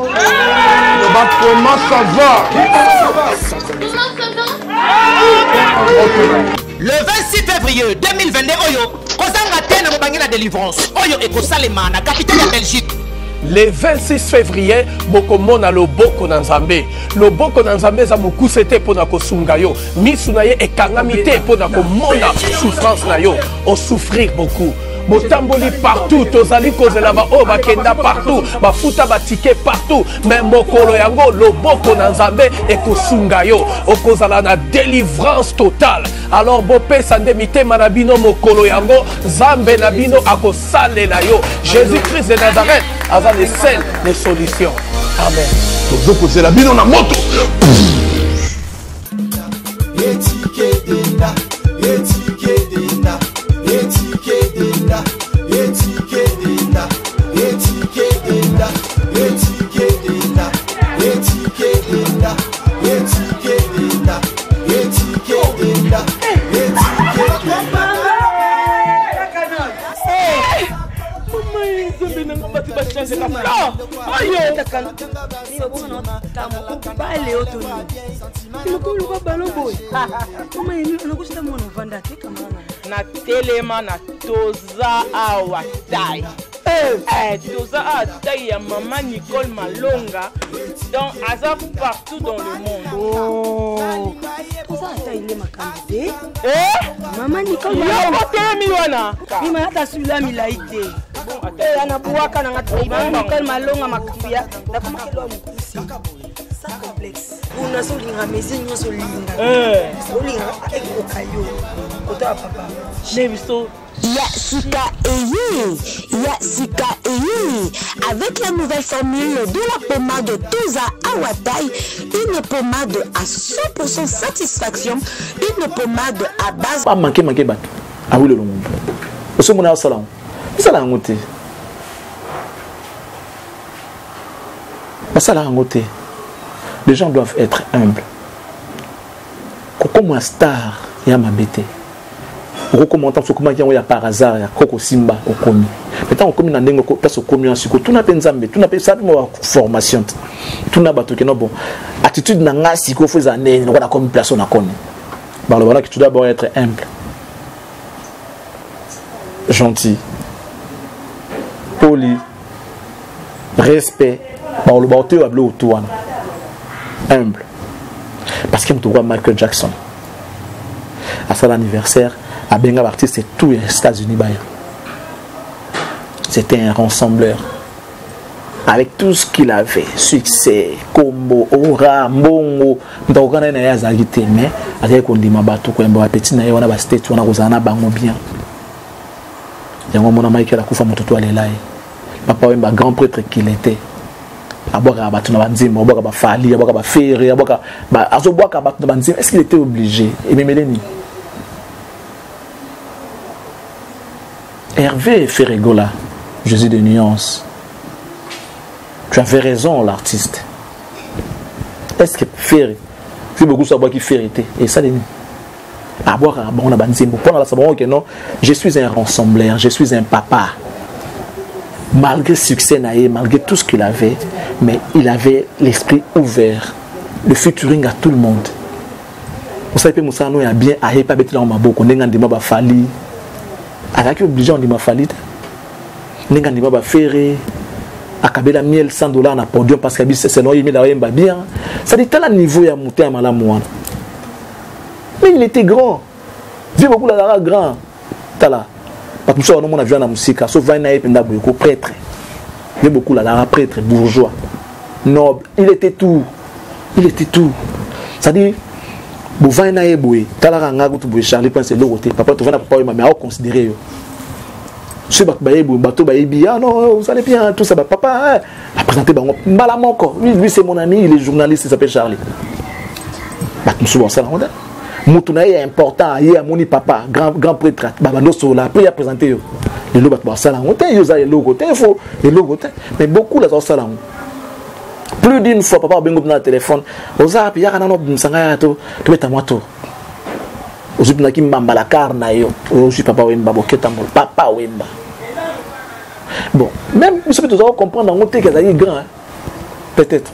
Loba comment ça va? Le 26 février 2022 oyo kozanga te na mobangi na délivrance oyo ekosalema na capitale ya Belgique. Le 26 février, bokomona loboko na Nzambe. Loboko na Nzambe za mokuse te pona kosunga yo. Misu na ye ekangami te pona komona souffrance na yo. O souffrir beaucoup. Botamboli partout, tozali kozela ba o bakenda partout, bafuta batike partout, mais mokolo yango loboko na Nzambe ekosunga yo, okozala na délivrance totale. Alors bopé sande mitema na bino mokolo yango, Nzambe na bino akosalela yo. Jésus-Christ de Nazareth aza le seul les solutions. Amen. Tozo kozela bino na moto. na telema na toza awa tai toza awa tai ya maman Nicole Malonga donc aza partout dans le monde. Maman Nicole Malonga ima hata sula milaite anabuaka na ngati Maman Nicole Malonga makufia ndakumakelo mkusi sa complexe una solinga mezinyo solinga solinga ekokayo kota papa nebiso Yasika Eye, avec la nouvelle formule de la pommade Toza Awatai, une pommade à 100% satisfaction, une pommade à base. Pas manquer bateau. Ah oui le long. Au second au salon. Ça l'a monté. Ça l'a monté. Les gens doivent être humbles. Comme un star, il y a ma bête. okokomenta sokoma yango ya par hasard ya koko simba okomi maintenant okomi na ndenge place okomi ensuite tuna pe nzambe tuna pe sapi mo formation tuna bato ke no bon attitude na ngasi ko faut zané na ko comme place on a connu par le voilà que tu dois d'abord être humble gentil poli respect par le bateau à bleu autour humble parce que tu vois Michael Jackson à son anniversaire à Benga artiste c'est tout les États-Unis. C'était un rassembleur avec tout ce qu'il avait, succès, combo, aura, mbongo, ndokana na yaza gite mais avec on dit mabato ko mba petit na yona ba state wana kozana bango bien. Yango mona Michael akufa mototo alelaye. Papa wemba grand prêtre qu'il était. Aboka batu na banzimba, aboka ba fali, aboka ba ferre, aboka ba azoboka batu na banzimba. Est-ce qu'il était obligé? Et Memeleni Hervé Ferregola, Jésus de nuance. Tu avais raison, l'artiste. Est-ce que Ferré, c'est beaucoup ça qui Ferrité et ça les je suis un rassembleur, je suis un papa. Malgré le succès, malgré tout ce qu'il avait, mais il avait l'esprit ouvert, le featuring à tout le monde. Vous savez que Moussa nous a bien aïe pas bête dans ma bouche, on est en débat ba fali. Avec obligé on dit ma falit. On est en débat ba ferré. Akabela miel $100 na podium parce que c'est non il met bien. Ça dit tel niveau ya monter à malamoine. Mais il était grand. Vieux beaucoup là grand. Tala. Parce que ça on a vu en musique, sauf vaina et penda beaucoup prêtre. Vieux beaucoup là prêtre bourgeois. Noble, il était tout. Il était tout. Ça dit bo vaina e boy, tala nga go to boy Charlie pense le côté. Papa to vana papa mais à considérer yo. Ce bateau ah non vous allez bien tout ça papa a présenté Malamon encore lui c'est mon ami il est journaliste il s'appelle Charlie Moutouna est important il y a mon papa grand prêtre babano sola après il a présenté le logo ba sala on il y a le logo il faut mais beaucoup là ça plus d'une fois papa bengo na téléphone oza puis ya kana no msanga to beta moto aujourd'hui na kimbamba la carne yo aujourd'hui papa wemba boketa mo papa wemba bon même vous savez tous comprendre en côté que ça est grand peut-être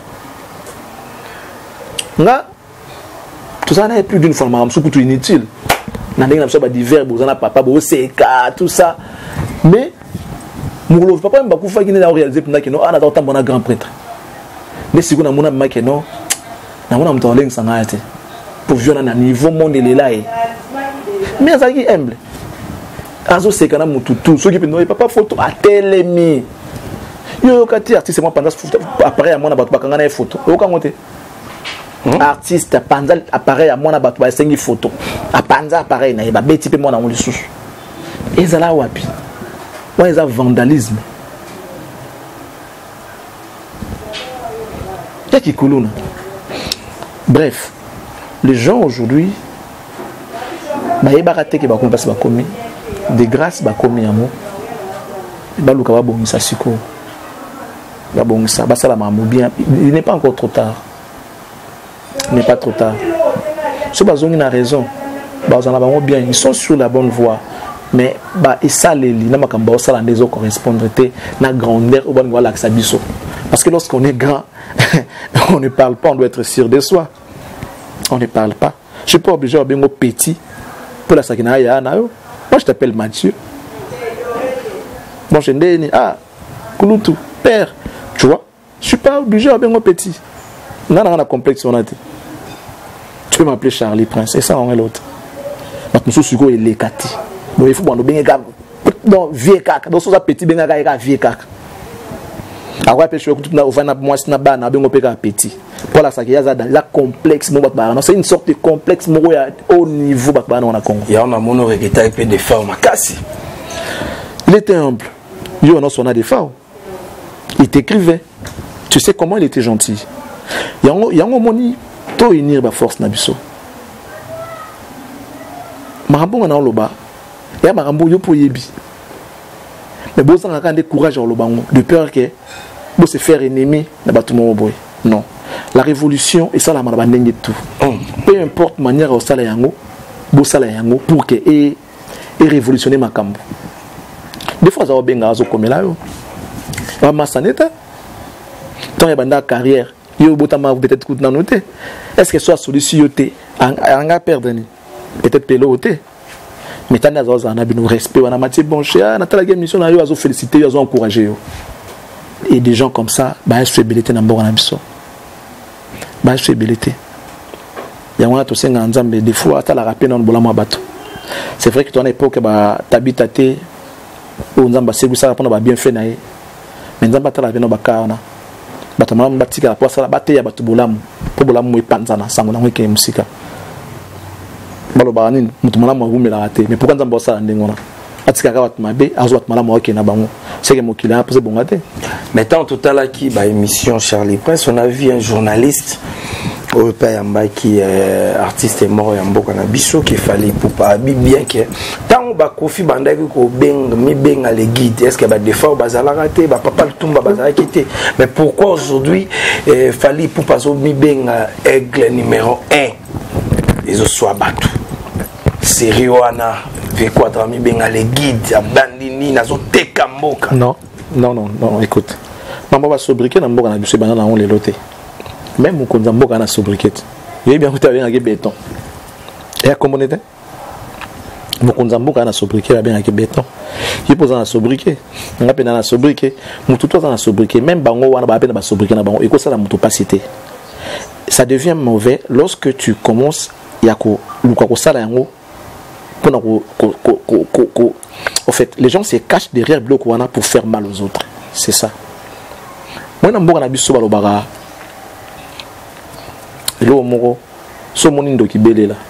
nga tout ça n'a plus d'une fois madame surtout inutile na ndenge na so ba divers bozana papa bo seka tout ça mais moulo papa wemba kufa kini na réaliser pendant que non ana ta bona grand prêtre mais si vous na mona maki non na mona mto lenga sanga te pour vivre na niveau monde là mais ça qui humble azo sekana mututu ceux qui peuvent papa photo à telemi yo kati artiste moi pendant appareil à moi na bato bakanga na photo yo kangote artiste pendant appareil à moi na bato ba sengi photo a panza appareil na ba beti pe moi na ngoli susu ezala wapi moi ça vandalisme qui coulona. Bref, les gens aujourd'hui des grâces bakomi amo baluka ba bongisa siko ba bongisa ba sala mamu bien il n'est pas encore trop tard il n'est pas trop tard ce bazongi na raison bazana bango bien ils sont sur la bonne voie mais ba esaleli na makamba osala ndezo correspondre te na grandeur au bon voilà que ça biso parce que lorsqu'on est grand on ne parle pas on doit être sûr de soi on ne parle pas je suis pas obligé de bien petit pour la sakina ya na yo moi je t'appelle Mathieu moi je dis ah Kulutu père tu vois je suis pas obligé de bien petit on a complexe on a dit tu peux m'appeler Charlie Prince et ça on est l'autre donc nous suko il est kati bon il faut bon bien gars non vieux caca donc ça petit bien gars vieux caca après je suis na ovana moi na bana bengo peka petit pour la sakia za la complexe mo batba c'est une sorte de complexe mo ya au niveau batba na Congo ya on a mono regeta pe de forme kasi il était humble yo on a des femmes il t'écrivait tu sais comment il était gentil yango moni to unir ba force na biso marambo na loba ya marambo yo po yebi mais bon ça a des courage au lobango de peur que bon se faire ennemi na batumo boy non la révolution et ça la mala bandenge tout peu importe manière au sala yango bo sala yango pour que et et révolutionner ma cambo. Des fois, ça va bien gazo comme là. Va massaneta. Tant y a une carrière, yo botama peut-être coup noté. Est-ce que soit solution yoté anga perdre ni peut-être peloté. Mais tant y a un respect, on a matière bon cher, na tala game mission na yo azo féliciter, yo azo encourager yo. Et des gens comme ça, bah je fais belité na mbora na biso. Bah je fais belité. Ya wana to senga nzambe des fois ata la rappeler dans bolama bato. C'est vrai que toi à l'époque bah t'habitais au nzamba sebu ça répondre ba bien fait naé. Mais nzamba ata la beno bakana. Batamala mbatika la poisa la bate ya bato bolamu. Po bolamu epanzana sango na ngeke musika. Balo banini mutu malamu agumela raté. Mais pourquoi nzamba ça ndengona? Atika ka bato mabe azo bato malamu okena bango. C'est que mokila a posé bon gâté. Maintenant tout à l'heure qui bah émission Charlie Prince, on a vu un journaliste au père Yamba qui est artiste et mort Yambo Kanabiso qui fallait pour pas bien que tant ba Kofi Banda ko beng mi beng les guides est-ce que ba des fois bazala raté ba papa le tumba bazala quitté mais pourquoi aujourd'hui fallait pour pas mi beng aigle numéro 1 les autres soit battu Serioana fait quoi dans mi beng les guides abandini nazo tekamboka non écoute maman va sobriquer na mboka na biso bana na on les loté. Même au Konzambo a sobriquet. Il y a bien que tu as un béton. Et à communauté, mon Konzambo a sobriquet, bien avec béton. Il pose un sobriquet. On a peine à sobriquet. Mon tout a sobriquet. Même Bango, on a peine à sobriquet. Et que ça, la motopacité. Ça devient mauvais lorsque tu commences. Il y a quoi ça là en fait, les gens se cachent derrière le bloc pour faire mal aux autres. C'est ça. Moi, je suis un peu de lo moko so monindo kibele la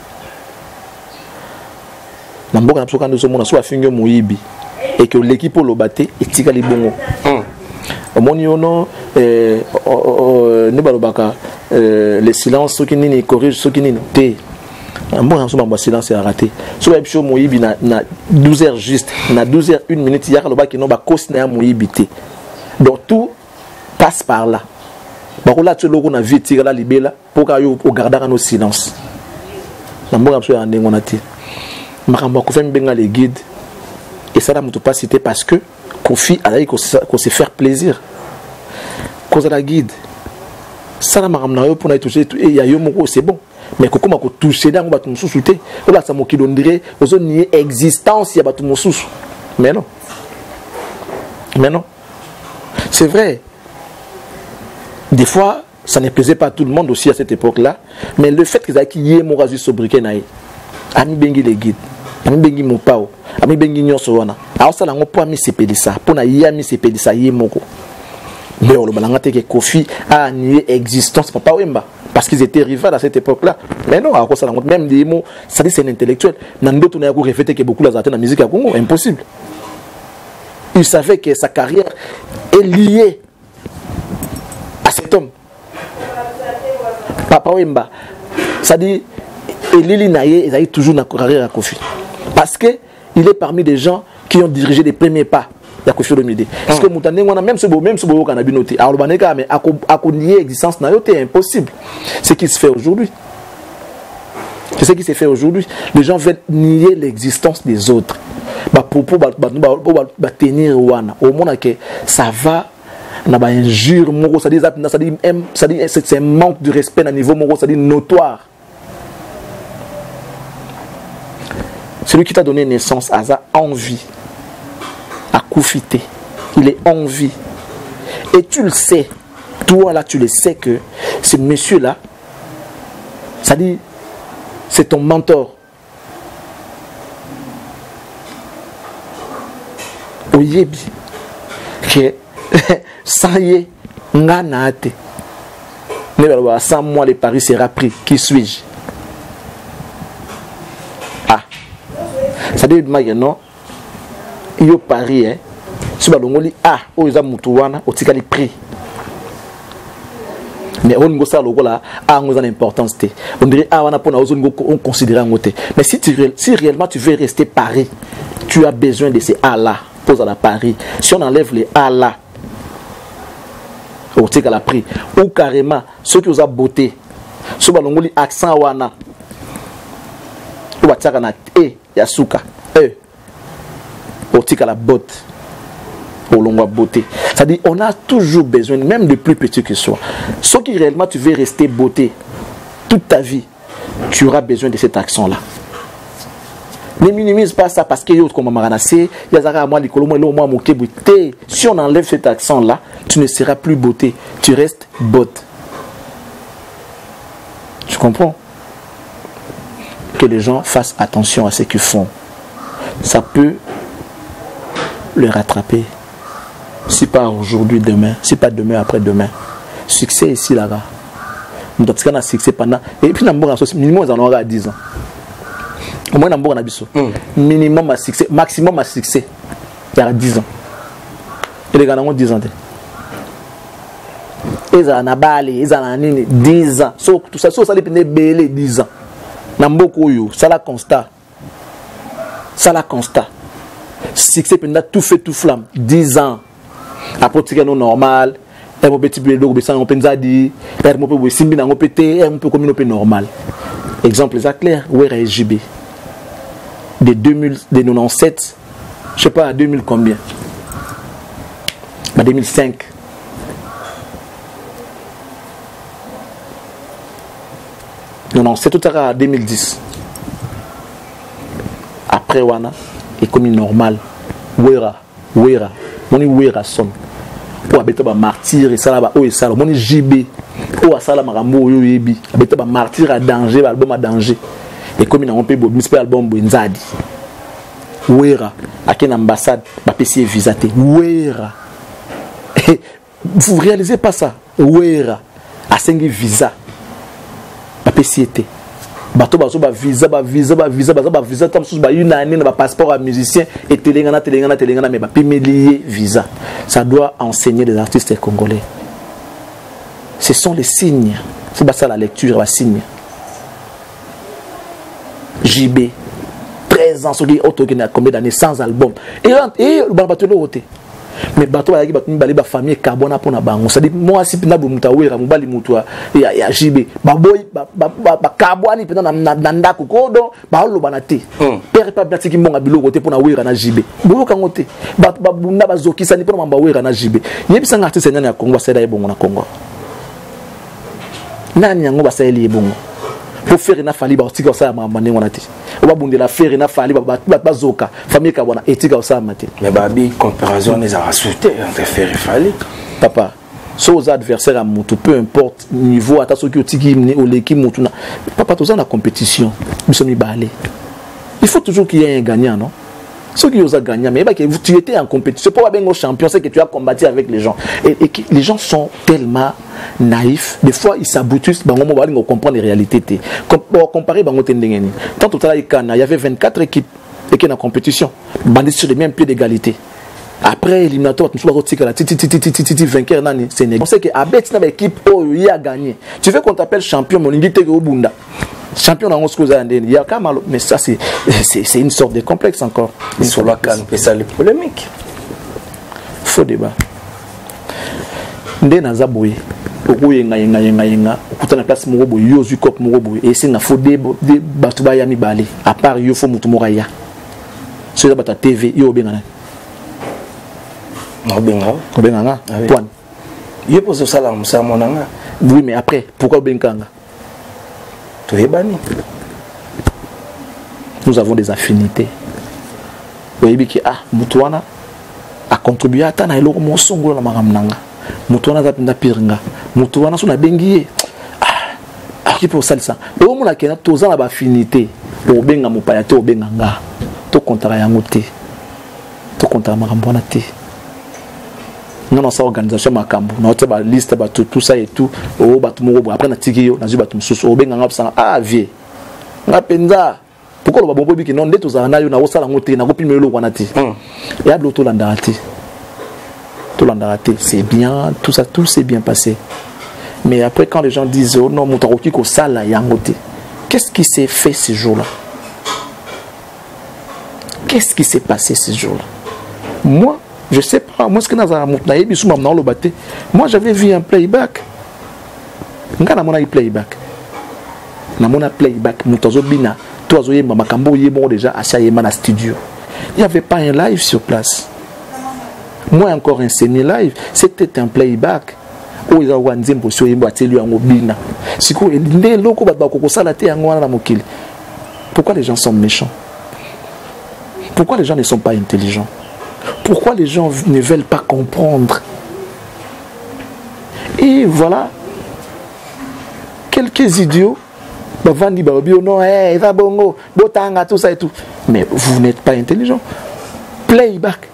na mboka na psoka ndo so mona so afingo moyibi et que l'équipe lo baté etika libongo omoni ono ne balobaka le silence so kinini corrige so kinini te mboka so mamba silence a raté so ba biso moyibi na 12h juste na 12h 1 minute ya kalobaki no ba kosi na moyibi te donc tout passe par là. Bakola tu logo na vie tira la libela pour que au garder nos silence. Na mboka mso ya ndengo na ti. Makambo ko femme benga les guides et ça la mutu pas cité parce que Kofi a dit qu'on se faire plaisir. Cause la guide. Ça la makambo na yo pour na toucher et ya yo moko c'est bon. Mais ko koma ko toucher dans ba tum sousouté. O la sa mo ki dondire ozo nier existence ya ba tum sousou. Mais non. C'est vrai. Des fois, ça ne plaisait pas à tout le monde aussi à cette époque-là. Mais le fait qu'ils aient qui mon rasu sobriquet naï, ami bengi les guides, ami bengi mon pao, ami bengi nyosowana. Alors ça l'ango pour mi sepelisa, pour na yia mi sepelisa yé moko. Mais on le balangate que Kofi a nié existence papa wemba parce qu'ils étaient rivales à cette époque-là. Mais non, à quoi ça l'ango même des mots, ça dit c'est un intellectuel. Nando tourné à coup répéter que beaucoup la la musique à Congo, impossible. Il savait que sa carrière est liée à cet homme. Papa Wemba, ça dit, Elili Naye, ils avaient toujours une carrière à Kofi. Parce qu'il est parmi des gens qui ont dirigé les premiers pas de Kofi Olomide. Parce que Moutane, on a même ce beau qu'on a bien noté. Alors, mais à nier l'existence n'a été impossible. C'est ce qui se fait aujourd'hui. C'est ce qui s'est fait aujourd'hui. Les gens veulent nier l'existence des autres. Pour tenir au monde que ça va. Injure, c'est un manque de respect à niveau moro, c'est notoire. Celui qui t'a donné naissance a envie à Koufité. Il est en vie. Et tu le sais. Toi là, tu le sais que ce monsieur-là, ça dit, c'est ton mentor. Oyebi. Que ça y est, nganate. Mais sans moi, le pari sera pris. Qui suis-je? Ah. Ça dit, non? Il y a pari, hein. Si vous avez ah, oh, ils ont moutouana, au tika les prix. Mais on go ça logo là, ah, on a l'importance. On dirait ah, on a pour on considère un côté. Mais si réellement tu veux rester pari, tu as besoin de ces ah là. Pose à la pari. Si on enlève les ah là, au tika la prix. Ou carrément, ceux qui ont beauté, ceux qui ont accent wana, ou bataka na e yasuka, à la botte. Au long de beauté. C'est-à-dire, on a toujours besoin, même de plus petit que soit. Sauf que réellement tu veux rester beauté toute ta vie, tu auras besoin de cette action-là. Ne minimise pas ça parce qu'il y a autre comme Maranassé, il y a moi les colomos, moi mon kébouté. Si on enlève cet accent-là, tu ne seras plus beauté, tu restes botte. Tu comprends? Que les gens fassent attention à ce qu'ils font. Ça peut les rattraper. Si pas aujourd'hui, demain, si pas demain, après-demain. Succès ici, là-bas. Nous avons un succès pendant. Et puis, nous avons minimum, on aura 10 ans. Au moins, nous avons un minimum à succès, maximum à succès. Il y a 10 ans. Et les gars ont 10 ans. Ils ont balé, ils ont 10 ans. Tout ça, ça dépend de 10 ans. Nous avons beaucoup, ça la constat. Ça la constat. Succès pendant tout fait, tout flamme. 10 ans. Après, c'est normal. Un petit peu de l'eau, on peut dire, un peu de simbi, on peut être un peu comme un peu normal. Exemple, c'est clair, où est JB? De 97, je sais pas, à 2000 combien? 2005. Non, c'est tout à 2010. Après, Wana, est comme normal. Wera. On est Wera son. Ou abeta ba martyr et ça là ba o et ça là. On est JB. Ou à ça là marambo yo yebi. Abeta ba martyr à danger, album à danger. Et comme il a un peu de album Benzadi. Wera. À quelle ambassade ba PC visaté. Wera. Vous réalisez pas ça? Wera. À 5 visa. Ba PC était. Bato bazo ba visa tam sous ba une année na passeport à musicien et telengana mais ba pimelier visa. Ça doit enseigner des artistes congolais. Ce sont les signes. C'est pas ça la lecture, la signe. JB 13 ans sur qui auto qui n'a combien d'années sans album. Et le bateau le roté. Mais bateau ba bali ba famille carbona pour na bango. Ça dit moi si pina bumuta wera mubali mutu ya JB. Ba boy ba carboni pina na ndako kodo ba lo banate. Père pas bien tiki monga biloko te pour na wera na JB. Boyo kangote. Ba bunda ba zokisa ni pour mamba wera na JB. Yebisa nga artiste nyanya Kongo seda ebongo na Kongo. Nani yango ba sa eli ebongo. Pour faire une famille, bah, tika ça m'a mané on a dit. On va bounder la faire une famille, bah zoka, famille kabwana, et tika ça m'a dit. Mais babi comparaison les a rassouté entre faire et famille. Papa, soit aux adversaires à moutou, peu importe niveau, à ta soki au tiki au l'équipe moutuna. Papa, tout ça la compétition, nous sommes balés. Il faut toujours qu'il y ait un gagnant, non? Ceux qui osent gagner, mais tu étais en compétition, c'est pas bien au champion, c'est que tu as combattu avec les gens. Et les gens sont tellement naïfs, des fois ils s'aboutissent, on comprend les réalités. Comparer, tant au total, il y avait 24 équipes qui sont en compétition, bandits sur les mêmes pieds d'égalité. Après l'éliminatoire, tu vas vainqueur, on sait qu'à Bête, c'est une équipe qui a gagné. Tu veux qu'on t'appelle champion, mais on dit que tu es au Bunda. Champion dans il y a quand même, mais ça c'est une sorte de complexe encore. Ils sont là quand on ça les polémiques. Faux débat. Ndé naza boye. Yenga. Okuta na place moko boye yozu kop moko boye. Et c'est na faux débat batu ba ya mibale. À part yo fo mutu moko ya. So ya bata TV yo bengana. Benga. Point. Yo pose ça là ça monanga. Oui mais après pourquoi benganga? Nous avons des affinités. Voyez que Moutouana a contribué à ta naïlo mon songo na maramnanga. Moutouana zapinda piringa. Moutouana sona bengié. Qui pour ça ça. Le moment là qui a tous ans la affinité. Au benga mopayate au benganga. To contrat yango te. To contrat marambona te. Non ça organisation makambo na ote ba liste ba tout ça et tout o ba tout moko après na tikiyo na zuba tout mususu o benga ngapsa vie nga penza pourquoi ba bombo biki non ndeto za na yo na osala ngote na kopimelo lo wana ti ya bloto landati c'est bien tout ça tout s'est bien passé mais après quand les gens disent oh non mutaroki ko sala yangote qu'est-ce qui s'est fait ce jour-là? Qu'est-ce qui s'est passé ce jour-là? Moi je sais pas, moi j'avais vu un playback. Nga na mona playback. Na mona playback, mutazo bina, toazo yema makambo yemo déjà acha yema na studio. Il n'y avait pas un live sur place. Moi encore un semi-live, c'était un playback. Où il y a un Nzembo sur une boîte, lui en mobile. C'est quoi? Pourquoi les gens sont méchants? Pourquoi les gens ne sont pas intelligents? Pourquoi les gens ne veulent pas comprendre? Et voilà, quelques idiots, non, tout ça et tout. Mais vous n'êtes pas intelligent. Playback.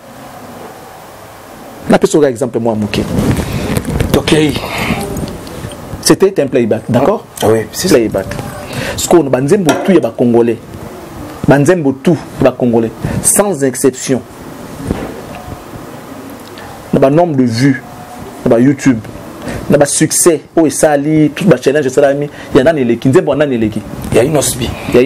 Par exemple, moi, Mouké. Ok. C'était un playback, d'accord? Oui, c'est playback. Ce qu'on a dit, tout est congolais. Tout est congolais. Sans exception. Le nombre de vues, YouTube, le succès, tout le challenge, il y en a il y a une osbi.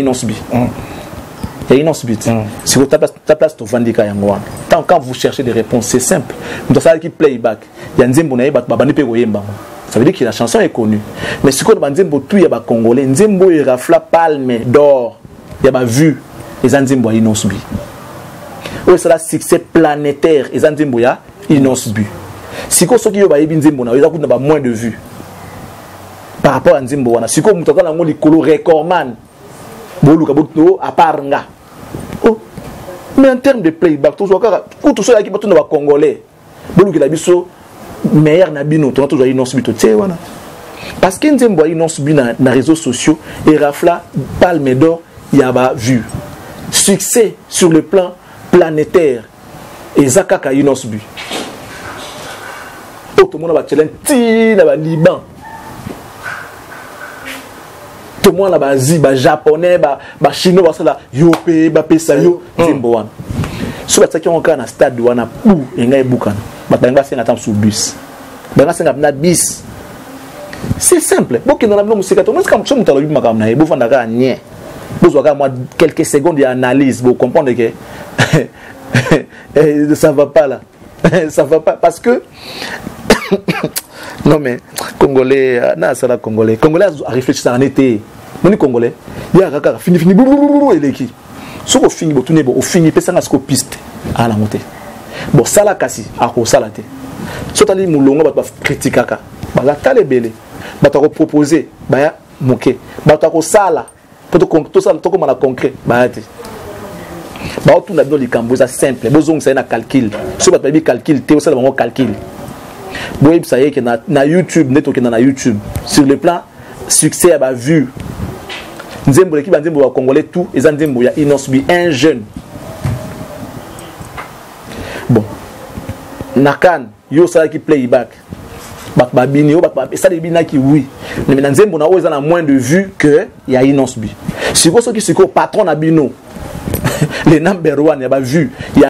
Si vous tapez place to vandika yango. Quand vous cherchez des réponses, c'est simple. Vous savez qui playback. Il y a Nzembo na yeba babani pe goyemba. Ça veut dire que la chanson est connue. Mais si vous Nzembo tout ya ba congolais, Nzembo il rafla palme d'or. Il y a ba vu les Nzembo ya inosbi. Ou c'est la succès planétaire les Nzembo ya inosbi. Si vous soki yo ba yebi Nzembo na yo za ba moins de vues. Par rapport à Nzembo wana, si vous mutaka na ngo likolo recordman. Boluka boto à part nga. Mais en termes de playback, tout ça qui est congolais, meilleur nabino, toujours inosbito. Parce que nous avons inosbi dans les réseaux sociaux et rafla palme d'or, il y a vu succès sur le plan planétaire et zakaka inosbi. Tout le monde va challenge dans le Liban. Tout le monde là basi ba japonais ba chinois là yopé ba pesa yo Nzembo wana so ba tsaki on kana stade wana pou enga ebukana ba banga senga tam sous bus banga senga na bis. C'est simple boki na mlo musika to moi comme ça mutalo bima comme na ebo fanda ka nie besoin ka moi quelques secondes d'analyse pour comprendre que ça va pas là. Ça va pas parce que non mais congolais na ça la congolais a réfléchi en été moni congolais il y a kaka fini eleki soko fini botuné bo fini pesa na soko piste à la montée bon ça la kasi a ko sala te sotali mulongo ba critikaka ba ta lebele ba ta ko proposer ba ya moké ba ta ko sala to sala to ko mala concret ba te ba tout na do likambo za simple bozong ça na calcul so ba bi calcul te o sala bango calcul. Bon, ça y est que na YouTube, na YouTube, sur le plan succès à vue. Nzembo l'équipe Nzembo va congolais tout, et Nzembo il y a inosbi un jeune. Bon, Nakan, yo ça qui playback. Bak bini yo bak ça des bina qui oui. Mais Nzembo na oza na moins de vues que il y a inosbi. Si vous ceux qui patron na bino, les number one il y a vu.